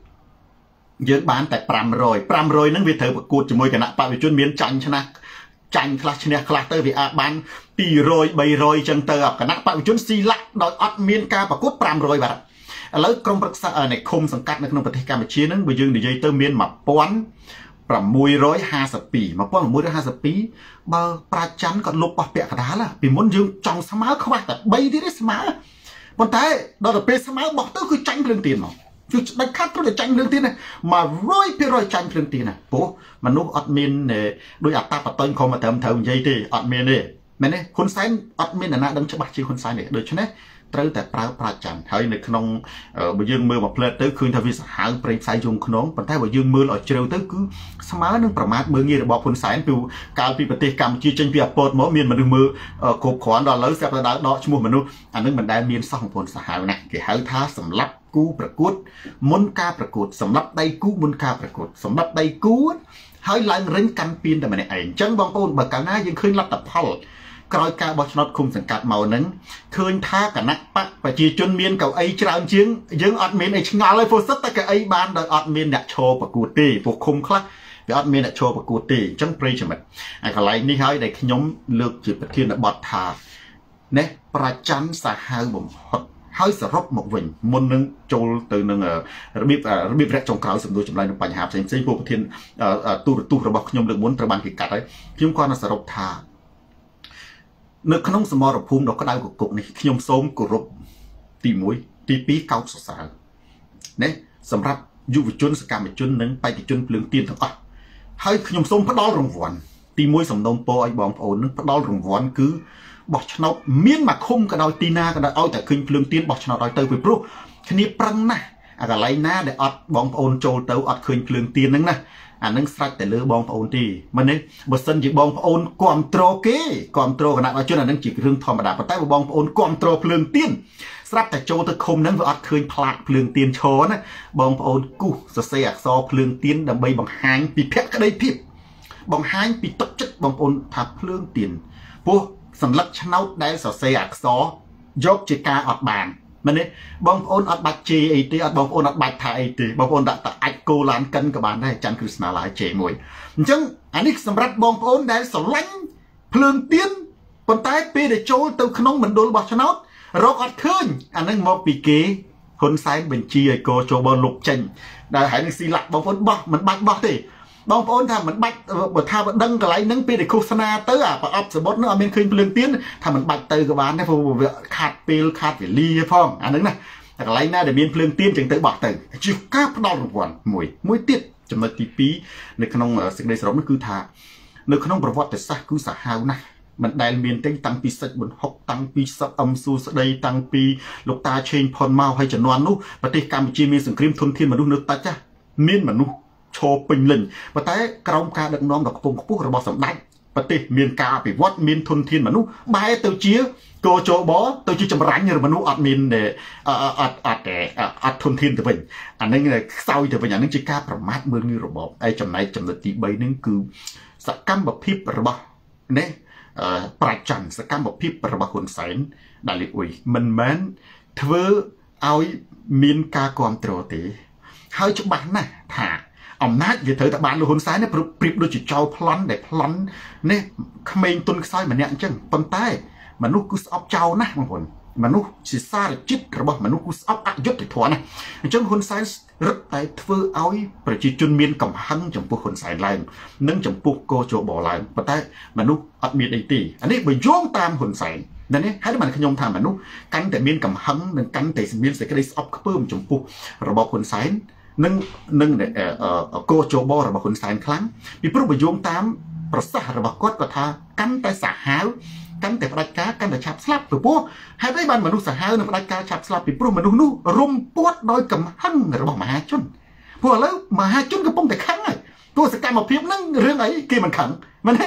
dương bán tại pram rồi pram rồi nâng việc thở bậc cột cho môi cái nạ bao vì chuyên miền chanh chana chanh class này class tới vì à bán tì rồi bày rồi chân tờ ở cái nạ bao vì chuyên xì lắc đòi ở miền ca bậc cột pram rồi vậy lấy công việc xã ở này khôngสังกัดในក្នុងប្រទេសកម្ពុជានឹងបើយើងនិយាយទៅមានmộtពាន់ប្រាំមួយរយห้าสิบពីរ mộtពាន់ប្រាំមួយរយห้าสิบពីរបើប្រាច័ន្ទគាត់លុបបោះពាក់កណ្ដាលពីមុនយើងចង់ស្មើខ្វះតែបីទៀតទេស្មើប៉ុន្តែដល់ទៅពេលស្មើបោះទៅគឺចាញ់ភ្លើងទៀនមកគឺដាច់ខាត់ត្រូវតែចាញ់ភ្លើងទៀនណាmột trămភាគរយចាញ់ភ្លើងទៀនណាព្រោះមនុស្សអត់មានដោយអត្តបតញ្ញខំមកត្រឹមត្រូវនិយាយទេអត់មានទេមែនទេហ៊ុនសែនអត់មានអ្នកណាដឹងច្បាស់ជាងហ៊ុនសែនទេដូច្នេះត្រូវតែប្រើប្រាស់ចាំហើយនៅក្នុងបើយើងមើលមកផ្លែទៅឃើញថាវាសាហាវប្រេងផ្សាយយងក្នុងប៉ុន្តែបើយើងមើលឲ្យជ្រៅទៅគឺស្មើនឹងប្រមាថមើលងាយរបស់ហ៊ុនសែនពីកាលពីប្រទេសកម្ពុជាចេញពីអពតមកមានមនុស្សមើលគ្រប់គ្រាន់ដល់ឥឡូវស្រាប់តែដកឈ្មោះមនុស្សអានឹងមិនដែលមានសោះបងប្អូនសាហាវណាស់គេហៅថាសម្រាប់គូប្រកួតមុនការប្រកួតសម្រាប់ដៃគូមុនការប្រកួតសម្រាប់ដៃគូហើយឡើងរិញកាន់ពៀនតែម្នាក់ឯងអញ្ចឹងបងប្អូនបើកាលណាយើងឃើញលទ្ធផលក្រោយការបោះឆ្នោតឃុំសង្កាត់មកហ្នឹងឃើញថាគណៈបកប្រជាជនមានកៅអីច្រើនជាងយើងអត់មានអីឆ្ងល់ហើយព្រោះសិតតែកៅអីបានដោយអត់មានអ្នកឈរប្រកួតទេពួកឃុំខ្លះវាអត់មានអ្នកឈរប្រកួតទេអញ្ចឹងប្រិយមិត្តអាកន្លែងនេះហើយដែលខ្ញុំលើកជាប្រធានបទថាណែប្រច័ណ្ឌសាហាវបំផុតហើយសរុបមកវិញមុននឹងចូលទៅនឹងរបៀបរបៀបរយៈចុងក្រោយសំដួលចម្លើយនឹងបញ្ហាផ្សេងផ្សេងពួកប្រធានទូរទស្សន៍របស់ខ្ញុំលើកមុនត្រូវបានគេកាត់ហើយខ្ញុំគាត់នឹងសរុបថានៅក្នុងសមរភូមិដ៏ក្តៅគគុកនេះខ្ញុំសូមគោរពទីមួយទីពីរកោតសរសើរណាសម្រាប់យុវជនសកម្មជននិងបេក្ខជនភ្លើងទៀនទាំងអស់ហើយខ្ញុំសូមផ្ដល់រង្វាន់ទីមួយសំណូមពរឲ្យបងប្អូននឹងផ្ដល់រង្វាន់គឺបោះឆ្នោតមានមកឃុំក៏ដោយទីណាក៏ដោយឲ្យតែឃើញភ្លើងទៀនបោះឆ្នោតឲ្យទៅពីព្រោះគ្នាប្រឹងណាស់អាកន្លែងណាដែលអត់បងប្អូនចូលទៅអត់ឃើញភ្លើងទៀនហ្នឹងណាអានឹងស្រេចតែលើបងប្អូនទីមែនទេបើសិនជាបងប្អូនគ្រប់គ្រងគេគ្រប់គ្រងគណៈបច្ចុប្បន្នអានឹងជារឿងធម្មតាប៉ុន្តែបើបងប្អូនគ្រប់គ្រងភ្លើងទៀនស្រាប់តែចូលទៅឃុំហ្នឹងវាអត់ឃើញផ្លាកភ្លើងទៀនឈរណាបងប្អូនគូសសរសេរអក្សរភ្លើងទៀនដើម្បីបង្ហាញពីភក្តីភាពបង្ហាញពីទឹកចិត្តបងប្អូនថាភ្លើងទៀនព្រោះសញ្ញាឆ្នោតដែលសរសេរអក្សរយកជាការអត់បានមែនទេបងប្អូនអត់បាច់ជេរអីទេអត់បងប្អូនអត់បាច់ថាអីទេបងប្អូនដាក់តែអាចគោឡានកិនក៏បានដែរច័ន្ទគ្រឹស្ណាឡាយជេរមួយអញ្ចឹងអានេះសម្រាប់បងប្អូនដែលស្រឡាញ់ភ្លើងទៀនប៉ុន្តែពេលដែលចូលទៅក្នុងមណ្ឌលបោះឆ្នោតរកអត់ឃើញអានឹងមកពីគេហ៊ុនសែនបញ្ជាឲ្យកោចូលបលុបចេញដែលហើយនឹងស៊ីឡាក់បងប្អូនបោះមិនបាច់បោះទេបងប្អូនថាមិនបាច់បើថាបើដឹងកន្លែងហ្នឹងពេលដែលឃោសនាទៅអាប្រអប់សបុតហ្នឹងអត់មានឃើញភ្លើងទៀនថាមិនបាច់ទៅក៏បានដែរព្រោះវាខាត់ពេលខាត់វេលាផងអាហ្នឹងណាតែកន្លែងណាដែលមានភ្លើងទៀនចឹងទៅបោះទៅជាការផ្ដល់រង្វាន់មួយមួយទៀតចំណុចទីពីរនៅក្នុងសេចក្តីសរុបនេះគឺថានៅក្នុងប្រវត្តិសាស្ត្រគឺសាហាវណាស់មិនដែលមានទេតាំងពីសិចបុនហុកតាំងពីសឹកអឹមស៊ូស្ដីតាំងពីលោកតាឆេងផុនមកហើយជំនាន់នោះប្រទេសកម្ពុជាមានសង្គ្រាមធនធានមនុស្សនៅតិចណាមានមនុស្សឈរពេញលេញប៉ុន្តែក្រោមការដឹកនាំដ៏ខ្ពង់ខ្ពស់របស់សម្ដេចប្រទេសមានការអភិវឌ្ឍមានធនធានមនុស្សបែរទៅជាកោជបទៅជាចម្រាញ់មនុស្សអត់មានអត់អត់អត់ធនធានទៅវិញអានឹងខ្សោយទៅវិញអានឹងជាការប្រមាថមើលងាយរបបហើយចំណែកចំណុចទីបីនឹងគឺសកម្មភាពរបស់នេះប្រាច័ន្ទសកម្មភាពរបស់ហ៊ុនសែនដែលលីអ៊ុយមិនមែនធ្វើឲ្យមានការគ្រប់គ្រងទេហើយច្បាស់ណាស់ថាអំណាចវាត្រូវតែបានលោកហ៊ុនសែននេះប្រៀបដូចជាចោលប្លន់ដែលប្លន់នេះក្មេងទុនខ្សោយម្នាក់អញ្ចឹងប៉ុន្តែមនុស្សគឺស្អប់ចោលណាស់បងប្អូនមនុស្សជាសារចិត្តរបស់មនុស្សគឺស្អប់អយុត្តិធម៌ណាអញ្ចឹងហ៊ុនសែនរឹតតែធ្វើឲ្យប្រជាជនមានកំហឹងចំពោះហ៊ុនសែនឡើងនិងចំពោះកោជបឡើងប៉ុន្តែមនុស្សអត់មានអីទេអានេះបើយោងតាមហ៊ុនសែនนั่นนี่ให้ได้มันขยมทำมันนู้กันแต่เมียนกำหังหนึ่งกันแต่เมียนใส่กระดิ่งออฟเพิ่มจมปุระบบคนสายนึ่งนึ่งเนี่ยเอ่อโกโจบอระบบคนสายครั้งมีพวกประโยงตามประสาระบบกอดก็ท่ากันแต่สาหาวกันแต่ประกากันแต่ฉับสลับหรือพวกให้ได้บันมนุษย์สาหาวในประกาฉับสลับปีพวกมนุษย์นู้รุมปวดโดยกำหังระบบมหาชนพวกแล้วมหาชนก็ป้องแต่ขังไงตัวสกัดมาเพียบนั่งเรื่องไหนเกี่ยมันขังมันให้ท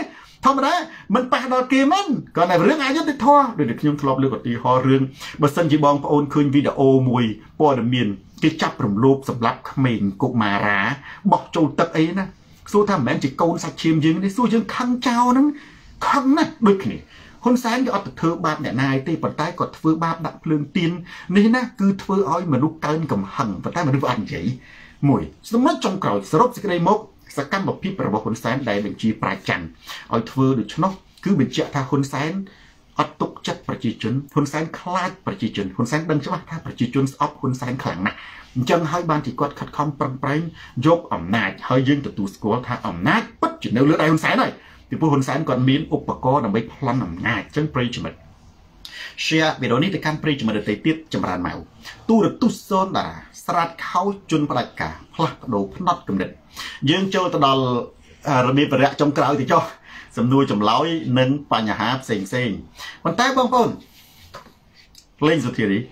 ธรรมดามันไปดอลเกมมันก่อนในเรื่องอายุติดท่อโดยเด็กยังทลบเรื่องกตีฮอเรื่องบัสันจีบองปอนคืนวิดีโอมวยปอดเมียนที่จับรวมรูปสำหรับเขมรกุมาราบอกโจตักเอ้นะสู้ทำแม้จะโกนสักชิมยิงได้สู้ยังขังเจ้านั้นขังนะบึกนี่คนแสนก็เอาเธอบาปเนี่ยนายตีปัตใต้กดเฟือบาปดับเพลิงตีนนี่นะคือเฟืออ้อยเหมือนลูกเกินกับหังปัตใต้มันดูอันใหญ่มวยสมมติจงกล่าวสรุปสิกได้มกสกัมแบบพิบระบบคนแสนได้เป็นจีปลายจันเอาเฟือดูชนกคือเป็นเจ้าท่าคนแสนอัดตกจัดประจิจุนคนแสนคลาดประจิจุนคนแสนดังใช่ไหมถ้าประจิจุนออฟคนแสนขลังนะจังให้บานที่กดขัดคำปรังปรายยกอำนาจให้ยืนตัวตัวสกอลทางอำนาจปัจจุบันเลือดไอคนแสนหน่อยที่ผู้คนแสนก่อนมีอุปกรณ์นำไปพลันอำนาจจังปริจมันเชียร์วิดีโอนี้ในการปริจมันได้ติดจำรานเมาตู้รตุโซนดาสลัดเข้าจุนปลายกาพลัดโดพนัดกำเนิดยืนโจตดอลระเบียบระยะจงกล่าวที่จ่อสำนวนจำเล้าหนึ่งปัญหาเซ็งเซ็งมันแต่บางคนเล่นสุดที่นี้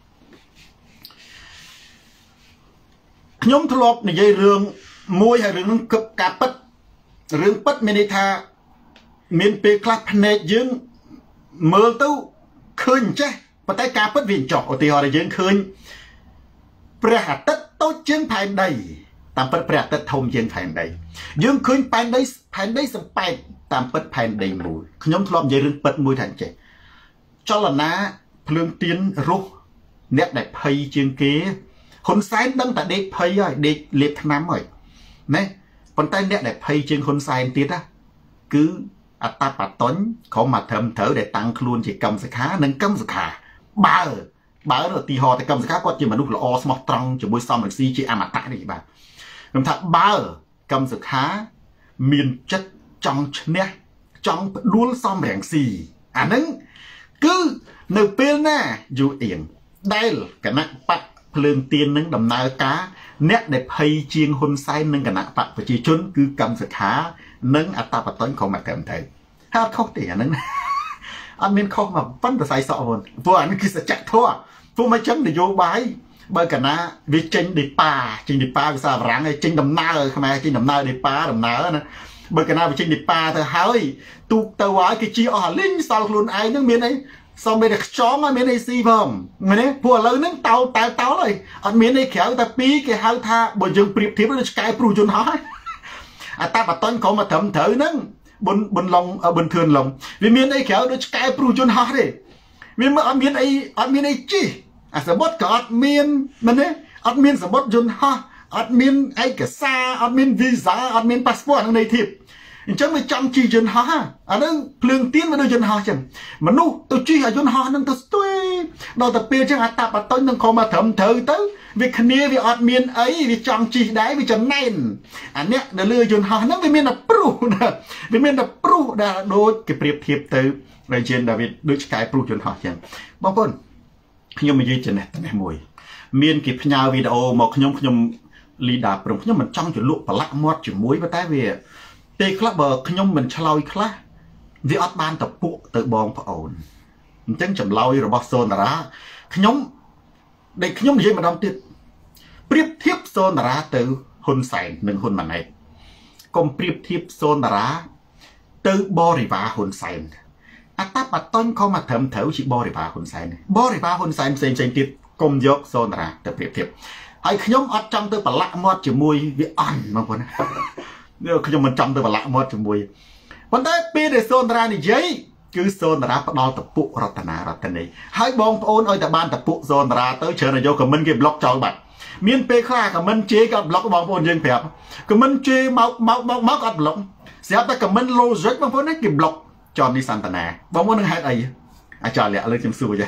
ยมทลบในใจเรื่องมวยให้เรื่องกับกาปัดเรื่องปัดเมนิทาเมียนเปคลาพเนยึงเมื่อตู้คืนใช่ปัตตกาปัดวินจอกอติฮอร์ยึงคืนประหัตตัดโตจึงภายในตามปัดประหัตตัดทมยึงภายในยึงคืนภายในภายในสเปนตามปัดภายในมวยขยมทลบใจเรื่องปัดมวยทันใจจลนะเพลิงเตียนรุกเน็ตได้พายจึงเก๋คนไซน์ตั้งแต่เด็กพายเด็กเล็บน้ำหน่อยเนี่ยคนใต้เนี่ยได้พายจึงคนไซน์ตีนะคืออัตตาปัตตนเขามาทำเถอได้ตังครูนจีกำสขาหนึ่งกำสขาบ้าบ้าเราตีหอแต่กำสขาก็จีมันลูกละออสมอตรังจะบุยซอมหรือซีจีอามาตะนี่บ้าคำถามบ้ากำสขามีนจัดจังเนี่ยจังล้วนซอมแรงซีอันนั้นคือในเปลน่ะอยู่เองได้กันนะปัดเพลิงเตียนนึงดำนากาเนี่ยได้พายเจียงคนไซนึงกันนะปัดประจีชนคือกำสขานึงอัตราปัตต้นของมาเต็มไทยถ้าเข้าเตี๋ยนึงอันนี้เข้ามาปั้นแต่ใส่สอบนพวกอันนี้คือสัจจะทั่วพวกไม่จังในโยบายเบอร์กันนะวิจิงดิป่าจิงดิป่าภาษาฝรั่งไอ้จิงดำนาเลยทำไมจิงดำนาดิป่าดำนาแล้วนะเบอร์กันนะวิจิงดิป่าเธอหายตุกตะวันกิจีอ๋อลิงสาวลุนไอ้นึงมีไอ้สองเบเด็กจ้องมีไอ้ซีพอมมันเนี่ยพวกเรานึงเต่าเต่าเต่าเลยอันมีไอ้เขียวแต่ปีแกหายท่าบนยังเปรียบเทียบด้วยสกายปรูจนหายอัตราปัตต้นเขามาทำเถอะนั่งบนบนลงบนเทือนลงวิมีนไอ้เขียวโดยสกายปรูจนหาเลยวิมีอันมีนไอ้อันมีนไอ้จีอันสมบัติกับอันมีนมันเนี่ยอันมีนสมบัติจนหาอันมีนไอ้กษาอันมีนวีซ่าอันมีนพาสปอร์ตในทิพย์จังไม่จำจีจนหาอันนั้นเพลิงตีนมาโดยจนหาจังมันนู้ตัวจีจนหานั่งตัวสวยเราแต่เปลี่ยนจังอัตราปัตต้นนั่งเขามาทำเถอะตั้งวิคเนียวิอัดเมียนไอ้วิจังจีได้วิจังแน่นอันเนี้ยเดือดเลือดจนหานั่งวิเมียนดับปรูนะวิเมียนดับปรูได้โดยเก็บเปรียบเทียบเตอในเชนดาวิดด้วยสกายปรูจนหาจังบางคนขยมมายืนจังเนี่ยตั้งแต่มวยเมียนเก็บพญาวิดีโอมาขยมขยมลีดาปรุงขยมมันจังจุลุปลักมอดจุมวยมาแต่เวียเตะคลับเบอร์ขยมมันชลอยคลาวิอัดบานตะปุเตะบองพระองค์จังจำลอยระบอบโซนระขยมได้ขยมยืนมาดำติดเปรียบเทียบโซนราเตอคนใส่หนึ่งคนมันไหนกลมเปรียบเทียบโซนราเตอบริวารคนใส่อัตราปัตต้นเขามาเถิมเถวชิบริวารคนใส่บริวารคนใส่เซนเซนติดกลมยกโซนราเตอเปรียบเทียบไอ้ขยมอัดจังเตอปละมอดจมวยวิอันบางคนเนี่ยขยมมันจังเตอปละมอดจมวยวันได้ปีในโซนรานี่ยัยคือโซนราปนอลตะปุรัตนารัตนีให้บองโอนเอาแต่บ้านตะปุโซนราเตอเชิญนายกกับมันเก็บบล็อกจอลบัตเมียนเปคลากับมันเจกับบล็อกบองโอนยังเพียบกับมันเจเมาเมาเมาเมากับบล็อกเสียแต่กับมันโลเจ็กบางคนนั่นเก็บบล็อกจอนิสันตนาบางคนนึงหายอะไรอาจารย์เลยอะไรจำสู้ใจ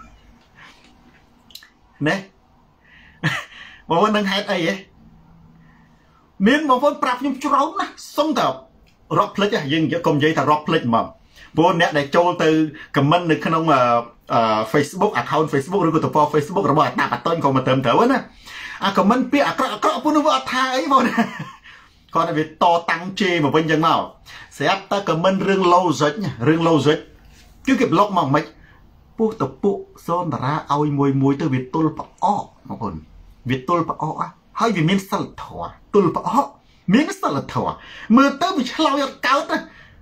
เนี่ยบางคนนึงหายอะไรเมียนบางคนปรับยุ่งจุ้งนะส่งแต่รอบพลิกยังจะกลมใจแต่รอบพลิกมั่งพวกเนี้ยได้โจลtừ คอมเมนต์ในขนมเอ่อเอ่อ Facebook account Facebook หรือก็ตัว Facebook ระบาดตาปัดต้นของมาเติมเถอะวะนะอ่ะคอมเมนต์เปียกระกระปุ่นว่าไทยหมดก่อนไปต่อตังเจมาเป็นยังเมาเสียแต่คอมเมนต์เรื่องโลจิกเรื่องโลจิกคือเก็บล็อกมั่งไหมพวกตะปุโซนตระเอามวยมวยตัววิตุลปะอ้อบางคนวิตุลปะอ้ออ่ะให้วิมินสลัดถั่วตุลปะอ้อมินสลัดถั่วมือเติมวิชลอยเก่านะ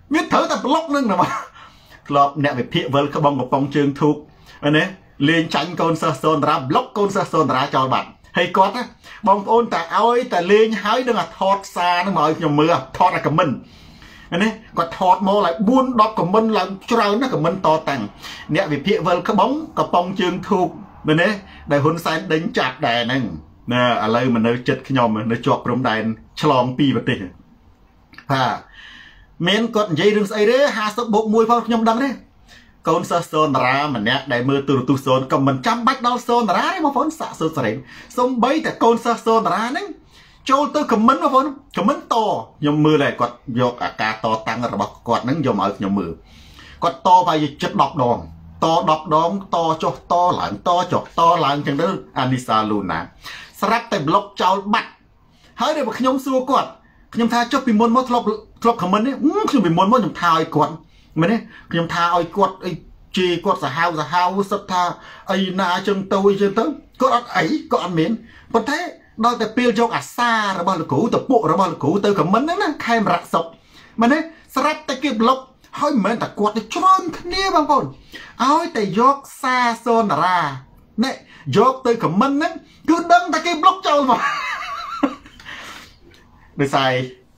miết thở ta block nâng nào mà lọp nè về phía vợ cái bông của bông trường thuộc anh ấy liền tránh con sơ sơn ra block con sơ sơn ra cho bạn hay có á bông ôn ta ơi ta liền hái đừng là thọt xa nó mời nhom mưa thọt là cầm mình anh ấy còn thọt mô lại buôn đọc cầm mình là trâu nó cầm mình to tàng nè về phía vợ cái bông cái bông trường thuộc bên đấy đại hôn sai đánh chặt đè nâng nè à lấy mình nơi chật cái nhom mình nơi chọt rồng đài chlong pi vật tiền à miền cột dây rừng xây đấy hà sập bộ mùi phong nhom đắng đấy con sơ sơn ra mình nè đại mưa từ từ sơn cầm mình trăm bách đo sơn ra đấy mà phun xạ sơn sậy xong bấyแต่con sơ sơn ra đấy châu tôi cầm mình mà phun cầm mình to nhom mưa này cột vô à cá to tăng rồi bọc cột nắng vô mở nhom mưa cột to bao nhiêu chất độc đòn to độc đòn to cho to lại to cho to lại chẳng đó Anisa Luna sắp tại block châu bắt hỡi để mà nhom xua cột nhom tha cho bị môn mất lọc lọc cầm mình đấy không bị môn mất nhom tha ai cột mình đấy nhom tha ai cột ai chi cột sa hao sa hao sắp tha ai na chân tôi chân tới cột ăn ấy cột ăn miến còn thế đôiแต่ pil យកអាសារបស់លោកគ្រូទៅពួករបស់លោកគ្រូទៅខមមិនហ្នឹងណាខេមរៈសុកមែនទេស្រាប់តែគេប្លុកហើយមិនមែនតែគាត់ទៅច្រើនគ្នាបងប្អូនឲ្យតែយកសាសូនតារានេះយកទៅខមមិនហ្នឹងគឺដឹងតែគេប្លុកចោលមកដោយសារ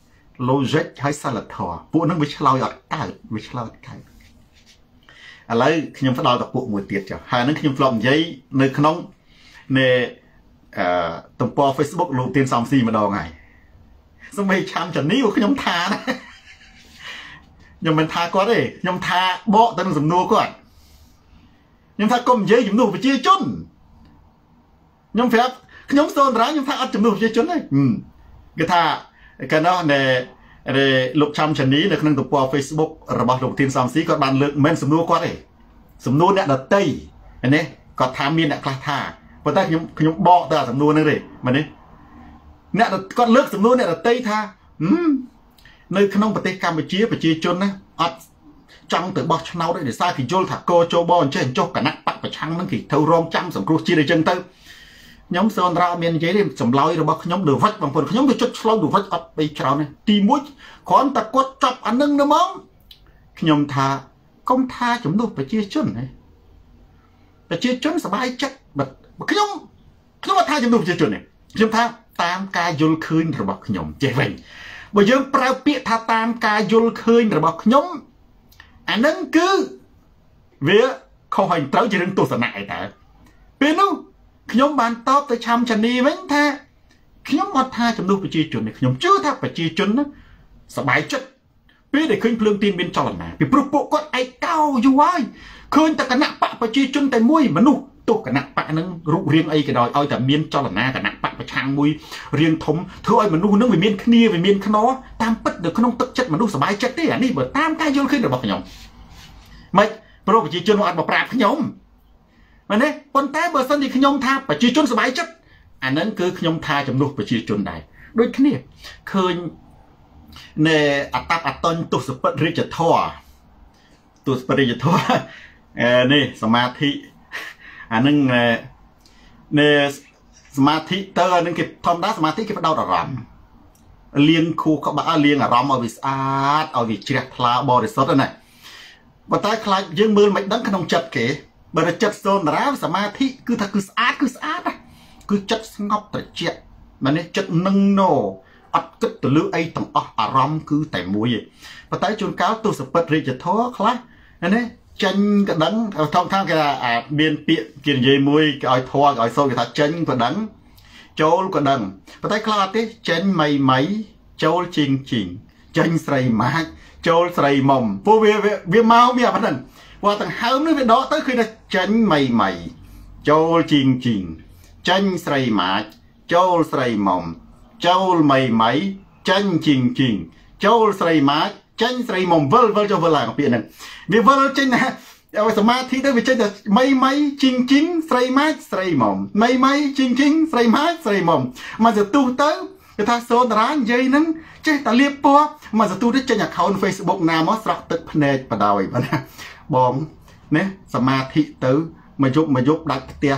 logic ហើយសិលធម៌ពួកហ្នឹងវាឆ្លើយអត់កើតវាឆ្លើយអត់កើតឥឡូវខ្ញុំផ្ដល់ទៅពួកមួយទៀតចុះហើយហ្នឹងខ្ញុំធ្លាប់និយាយនៅក្នុងនៃអឺទំព័រ Facebook លោកទៀនសំស៊ីម្ដងហើយសម្បីឆាំចានីខ្ញុំថាណាខ្ញុំមិនថាគាត់ទេខ្ញុំថាបកទៅនឹងសំណួរគាត់ខ្ញុំថាកុំនិយាយជំនួសប្រជាជនខ្ញុំប្រាប់ខ្ញុំសូនរាខ្ញុំថាអត់ជំនួសប្រជាជនទេគេថាកាលនោះនៅលោកឆាំចានីនៅក្នុងទំព័រ Facebook របស់លោកទៀនសំស៊ីគាត់បានលើកមិនសំណួរគាត់ទេសំណួរអ្នកដតីនេះគាត់ថាមានអ្នកខ្លះថាប៉ុន្តែខ្ញុំខ្ញុំបកទៅអាសំណួរហ្នឹងទេមែនទេអ្នកគាត់លើកសំណួរអ្នកដតីថានៅក្នុងប្រទេសកម្ពុជាប្រជាជនណាអត់ចង់ទៅបោះឆ្នោតទេដោយសារគេយល់ថាកោជបអញ្ចេះចុះគណៈបកប្រឆាំងហ្នឹងគេត្រូវរងចាំសង្គ្រោះជាតិអញ្ចឹងទៅខ្ញុំសូនរ៉ាអត់មាននិយាយទេចម្លើយរបស់ខ្ញុំលើវិចបងប្អូនខ្ញុំទៅចុចឆ្លោយលើវិចអត់បីច្រើនទេទីមួយគ្រាន់តែគាត់ចាប់អានឹងទៅមកខ្ញុំថាកុំថាជំនួសប្រជាជនទេប្រជាជនសบายចិត្តខ្ញុំខ្ញុំអត់ថាជំនួសប្រជាជនទេខ្ញុំថាតាមការយល់ឃើញរបស់ខ្ញុំចេះវិញបើយើងប្រើពាក្យថាតាមការយល់ឃើញរបស់ខ្ញុំអានឹងគឺវាខុសហើយត្រូវជារឿងទស្សនៈឯតើពេលនោះខ្ញុំបានតបទៅឆាំចានីវិញថាខ្ញុំអត់ថាជំនួសប្រជាជនទេខ្ញុំជឿថាប្រជាជនសบายចិត្តពេលដែលឃើញភ្លើងទីនមានចលនាពីព្រោះពួកគាត់ឯកោយូរហើយឃើញតែគណៈបកប្រជាជនតែមួយមនុស្សទោះគណៈបកនឹងរូបរាងអីក៏ដោយឲ្យតែមានចលនាគណៈបកប្រឆាំងមួយរាងធំធ្វើឲ្យមនុស្សនឹងវាមានគ្នាវាមានខ្នរតាមពិតនៅក្នុងទឹកចិត្តមនុស្សសบายចិត្តទេអានេះបើតាមការយល់ឃើញរបស់ខ្ញុំមិនព្រោះប្រជាជនអត់មកប្រាប់ខ្ញុំមែនទេប៉ុន្តែបើសិនជាខ្ញុំថាប្រជាជនសบายចិត្តអានឹងគឺខ្ញុំថាជំនួសប្រជាជនដែរដូចគ្នាឃើញនៅអតបអតញ្ញទុសពិតរាជធរទុសពិតរាជធរនេះសមាធិអានឹងនៅសមាធិទៅអានឹងគេធម្មតាសមាធិគេផ្ដោតអារម្មណ៍លៀងខួរក្បាលលៀងអារម្មណ៍ឲ្យវាស្អាតឲ្យវាជ្រះថ្លាបរិសុទ្ធណាប៉ុន្តែខ្លាចយើងមើលមិនដឹងក្នុងចិត្តគេបើចិត្តសូនរាសមាធិគឺថាគឺស្អាតគឺស្អាតគឺចិត្តស្ងប់ត្រជាក់មែនទេចិត្តនឹងណូអត់គិតទៅលើអីទាំងអស់អារម្មណ៍គឺតែមួយឯងប៉ុន្តែជួនកាលទស្សពិតរាជធរខ្លះណាចេញក៏ដឹងថងថាគេថាមានពាក្យគេនិយាយមួយគេឲ្យធေါ်គេឲ្យសូត្រគេថាចេញក៏ដឹងចូលក៏ដឹងប៉ុន្តែខ្លះអត់ទេចេញមៃមៃចូលជីងជីងចេញស្រីម៉ាច់ចូលស្រីមុំពួកវាវាមកមានអាប៉ុណ្ណឹងគាត់ទាំងហើមនេះវាដកទៅគឺថាចេញមៃមៃចូលជីងជីងចេញស្រីម៉ាច់ចូលស្រីមុំចូលមៃមៃចេញជីងជីងចូលស្រីម៉ាច់ចេញស្រីមុំវិលវិលចូលវិលឡើងពាក្យហ្នឹងវាវិលចេញណាឲ្យសមាធិទៅវាចេញតែមៃមៃជីងជីងស្រីម៉ាច់ស្រីមុំមៃមៃជីងជីងស្រីម៉ាច់ស្រីមុំមកទៅទូទៅគេថាសូនតារានិយាយហ្នឹងចេះតែលៀបពណ៌មកទៅទូទៅចេញ account Facebook ណាមកស្រក់ទឹកភ្នែកបដ ாய் បងណាសមាធិទៅមកយប់មកយប់ដាច់ផ្ទះ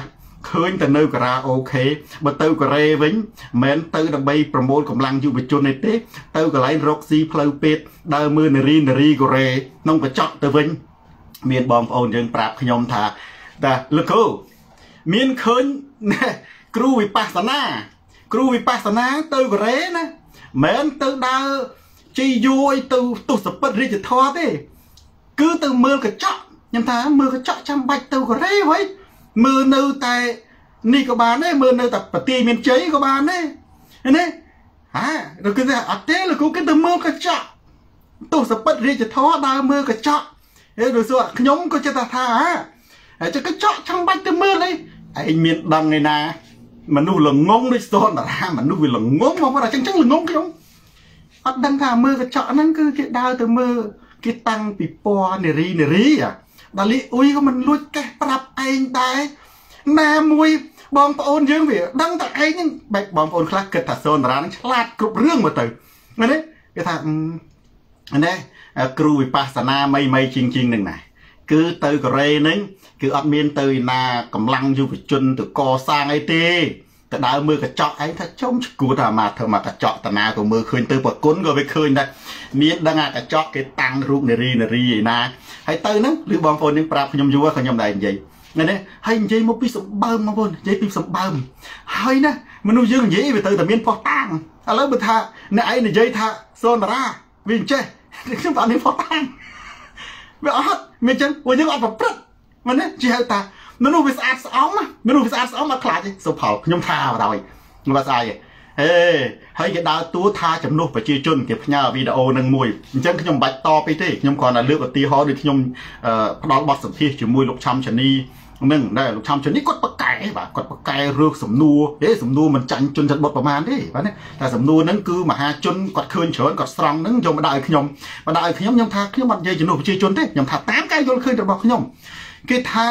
ឃើញតែនៅការ៉ាអូខេបើទៅកូរ៉េវិញមិនទៅដើម្បីប្រមូលកម្លាំងយុវជនទេទៅកន្លែងរកស៊ីផ្លូវពេទ្យដើរមើលនារីនារីកូរ៉េក្នុងកញ្ចក់ទៅវិញមានបងប្អូនយើងប្រាប់ខ្ញុំថាតាលោកគ្រូមានឃើញគ្រូវិបស្សនាគ្រូវិបស្សនាទៅកូរ៉េណាមិនទៅដើរជីយួយទៅទស្សពិតរាជធម៌ទេគឺទៅមើលកញ្ចក់ខ្ញុំថាមើលកញ្ចក់ចាំបាច់ទៅកូរ៉េហីមើលនៅតែនេះក៏បានដែរមើលនៅតែប្រទេសមានជ័យក៏បានដែរណាហាលោកគឺថាអត់ទេលោកគ្រូគឺទៅមើលកញ្ចក់ទស្សពិតរាជធម៌ដើរមើលកញ្ចក់ហើយដូចសួរខ្ញុំក៏ចិត្តថាហើយចុះកញ្ចក់ចាំបាច់ទៅមើលអីឯងមានដឹងឯណាមនុស្សល្ងងដូចស្ទនតារាមនុស្សវាល្ងងមកគាត់អញ្ចឹងចឹងល្ងងខ្ញុំអត់ដឹងថាមើលកញ្ចក់ហ្នឹងគឺគេដើរទៅមើលគេតាំងពីពណ៌នារីនារីដល់លីអ៊ុយក៏មិនលួចកេះប្រាប់ឯងដែរណាមួយបងប្អូនយើងវាដឹងតែឯងហ្នឹងបែបបងប្អូនខ្លះគិតថាសូនតារាហ្នឹងឆ្លាតគ្រប់រឿងមកទៅណាគេថានេះគ្រូវិបស្សនាមីមីជាងជាងហ្នឹងណាគឺទៅកូរ៉េហ្នឹងគឺអត់មានទៅណាកម្លាំងយុវជនទៅកសាងអីទេទៅដើរមើលកញ្ចក់ឯងថាចុំឈួតអាម៉ាធ្វើមកកញ្ចក់តាណាក៏មើលឃើញទៅប្រគុណក៏វាឃើញដែរមានដឹងអាកញ្ចក់គេតាំងរូបនារីនារីឯណាហើយទៅហ្នឹងឬបងប្អូននឹងប្រាប់ខ្ញុំយូរក៏ខ្ញុំដែរនិយាយណាហើយនិយាយមកពីសម្បើមបងប្អូននិយាយពីសម្បើមហើយណាមនុស្សយើងនិយាយវាទៅតែមានផុសតាំងឥឡូវបើថាអ្នកឯងនិយាយថាសូនតារាវាអញ្ចេះខ្ញុំអត់មានផុសតាំងវាអត់មានចឹងពួកយើងអត់ប្រព្រឹត្តមែនទេជាហៅថាមនុស្សវាស្អាតស្អំមនុស្សវាស្អាតស្អំអត់ខ្លាចទេសុផលខ្ញុំថាបដ ாய் មិនស្អាតទេហេហើយគេដើរតួថាចំនួនប្រជាជនគេផ្ញើវីដេអូនឹងមួយអញ្ចឹងខ្ញុំមិនបាច់តបទេខ្ញុំគ្រាន់តែលើកឧទាហរណ៍ដូចខ្ញុំផ្ដល់បទសម្ភាសជាមួយលោកឆំឆានីនឹងដែរលោកឆំឆានីគាត់បកកែបាទគាត់បកកែរឹសសំណួរហេសំណួរមិនចាញ់ជនចិត្តបុតប្រមាណទេបាទណាតែសំណួរហ្នឹងគឺមហាជនគាត់ឃើញច្រើនគាត់ស្រង់ហ្នឹងយកមកដាក់ឲ្យខ្ញុំមកដាក់ឲ្យខ្ញុំខ្ញុំថាខ្ញុំអត់និយាយជំនួសប្រជាជនទេខ្ញុំថាតាមការយល់ឃើញរបស់ខ្ញុំគេថា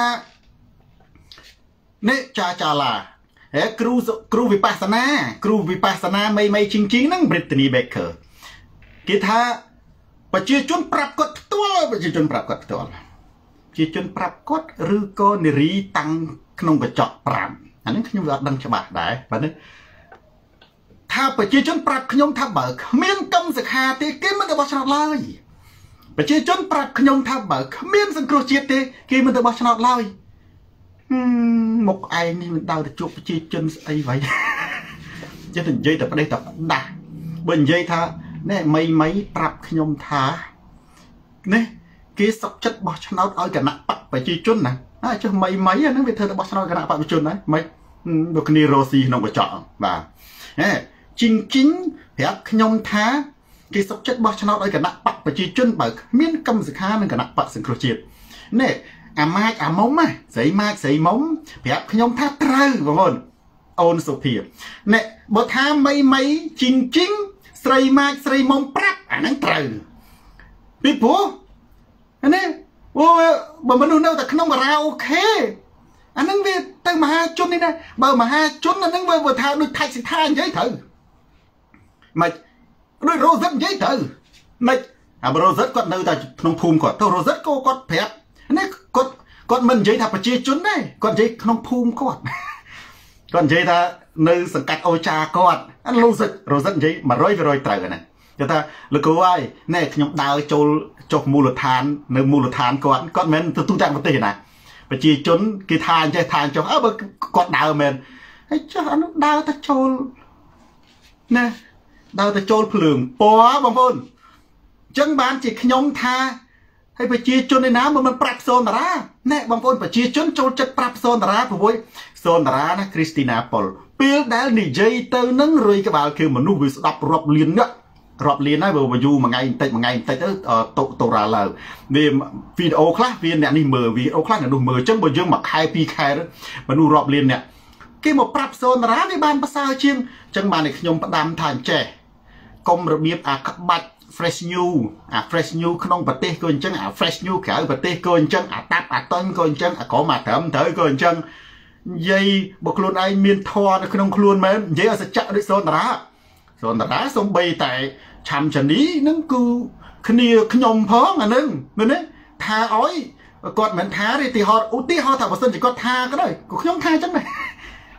នេះចាចាឡាហេគ្រូគ្រូវិបស្សនាគ្រូវិបស្សនាមីមីជីងជីងហ្នឹង Brittany Baker គេថាប្រជាជនប្រាប់គាត់ផ្ទាល់ប្រជាជនប្រាប់គាត់ផ្ទាល់ប្រជាជនប្រាប់គាត់ឬក៏នារីតាំងក្នុងកញ្ចក់ប្រាំអានេះខ្ញុំវាអត់ដឹងច្បាស់ដែរបាទនេះថាប្រជាជនប្រាប់ខ្ញុំថាបើគ្មានកម្មសិក្ខាទេគេមិនទៅបោះឆ្នោតឡើយប្រជាជនប្រាប់ខ្ញុំថាបើគ្មានសង្គ្រោះជាតិទេគេមិនទៅបោះឆ្នោតឡើយមុខឯងនេះមិនដើរទៅជួបប្រជាជនស្អីវ៉ៃចេះតែនិយាយតែប្រទេសតែដាស់បើនិយាយថាណែមីមីប្រាប់ខ្ញុំថានេះគេសុកចិត្តបោះឆ្នោតឲ្យគណៈបកប្រជាជនណាហើយចុះមីមីអាហ្នឹងវាធ្វើទៅបោះឆ្នោតគណៈបកប្រជាជនហ្នឹងមិនដូចគ្នារ៉ូស៊ីក្នុងកញ្ចក់បាទហេជីងជីងប្រាប់ខ្ញុំថាគេសុកចិត្តបោះឆ្នោតឲ្យគណៈបកប្រជាជនបើគ្មានកម្មសិក្ខានិងគណៈបកសង្គ្រោះជាតិនេះអាម៉ាចអាមុំណាស្រីម៉ាចស្រីមុំប្រាប់ខ្ញុំថាត្រូវបងប្អូនអូនសុភានេះបើថាមីមីជីងជីងស្រីម៉ាចស្រីមុំប្រាប់អាហ្នឹងត្រូវពីព្រោះនេះអូបើមនុស្សនៅតែក្នុងការ៉ាអូខេអាហ្នឹងវាទៅមហាជននេះណាបើមហាជនអាហ្នឹងវាថាដូចថាច់សិដ្ឋានិយាយត្រូវមិនដូចរ៉ូសិតនិយាយត្រូវមិនអារ៉ូសិតគាត់នៅតែក្នុងភូមិគាត់ទៅរ៉ូសិតក៏គាត់ប្រាប់នេះគាត់គាត់មិននិយាយថាប្រជាជនទេគាត់និយាយក្នុងភូមិគាត់គាត់និយាយថានៅសង្កាត់អូចាគាត់អារ៉ូសិតរ៉ូសិតនិយាយ một trăm phần trăm ត្រូវណាគេថាលោកគ្រូហើយណែខ្ញុំដើរចូលចុះមូលដ្ឋាននៅមូលដ្ឋានគាត់គាត់មិនទៅទូទាំងប្រទេសណាប្រជាជនគេថាអញ្ចេះថាចុះអើបើគាត់ដើរមែនហើយចុះអានោះដើរទៅចូលណាដើរទៅចូលភ្លើងពណ៌បងប្អូនអញ្ចឹងបានជាខ្ញុំថាហើយប្រជាជនឯណាមិនប្រាប់សូនតារាណែបងប្អូនប្រជាជនចូលចិត្តប្រាប់សូនតារាព្រោះសូនតារាណាគ្រីស្ទីណាប៉ុលពេលដែលនិយាយទៅនឹងរុយក្បាលគឺមនុស្សវាស្ដាប់រាប់លាននាក់រាប់លានហើយបើយូរមួយថ្ងៃបន្តិចមួយថ្ងៃបន្តិចទៅតុតរ៉ាឡើងវាវីដេអូខ្លះវាអ្នកនេះមើលវីដេអូខ្លះអ្នកនោះមើលអញ្ចឹងបើយើងមួយខែពីរខែមនុស្សរាប់លានអ្នកគេមកប្រាប់សូនតារាវាបានប្រសើរជាងអញ្ចឹងបានតែខ្ញុំផ្ដាំថាអញ្ចេះកុំរបៀបអាក្បាច់ fresh new អា fresh new ក្នុងប្រទេសក៏អញ្ចឹងអា fresh new ក្រៅប្រទេសក៏អញ្ចឹងអាតាប់អាតុញក៏អញ្ចឹងអាក្រមអាត្រឹមត្រូវក៏អញ្ចឹងនិយាយបើខ្លួនឯងមានធម៌នៅក្នុងខ្លួនមែននិយាយឲ្យសច្ចៈដូចសូនតារាសូនតារាសំបីតែឆាំចានីនឹងគឺគ្នាខ្ញុំផងអានឹងមែនទេថាអោយគាត់មិនថាទេទីហោឧទាហរណ៍ថាបើសិនជាគាត់ថាក៏ដោយក៏ខ្ញុំថាអញ្ចឹងដែរ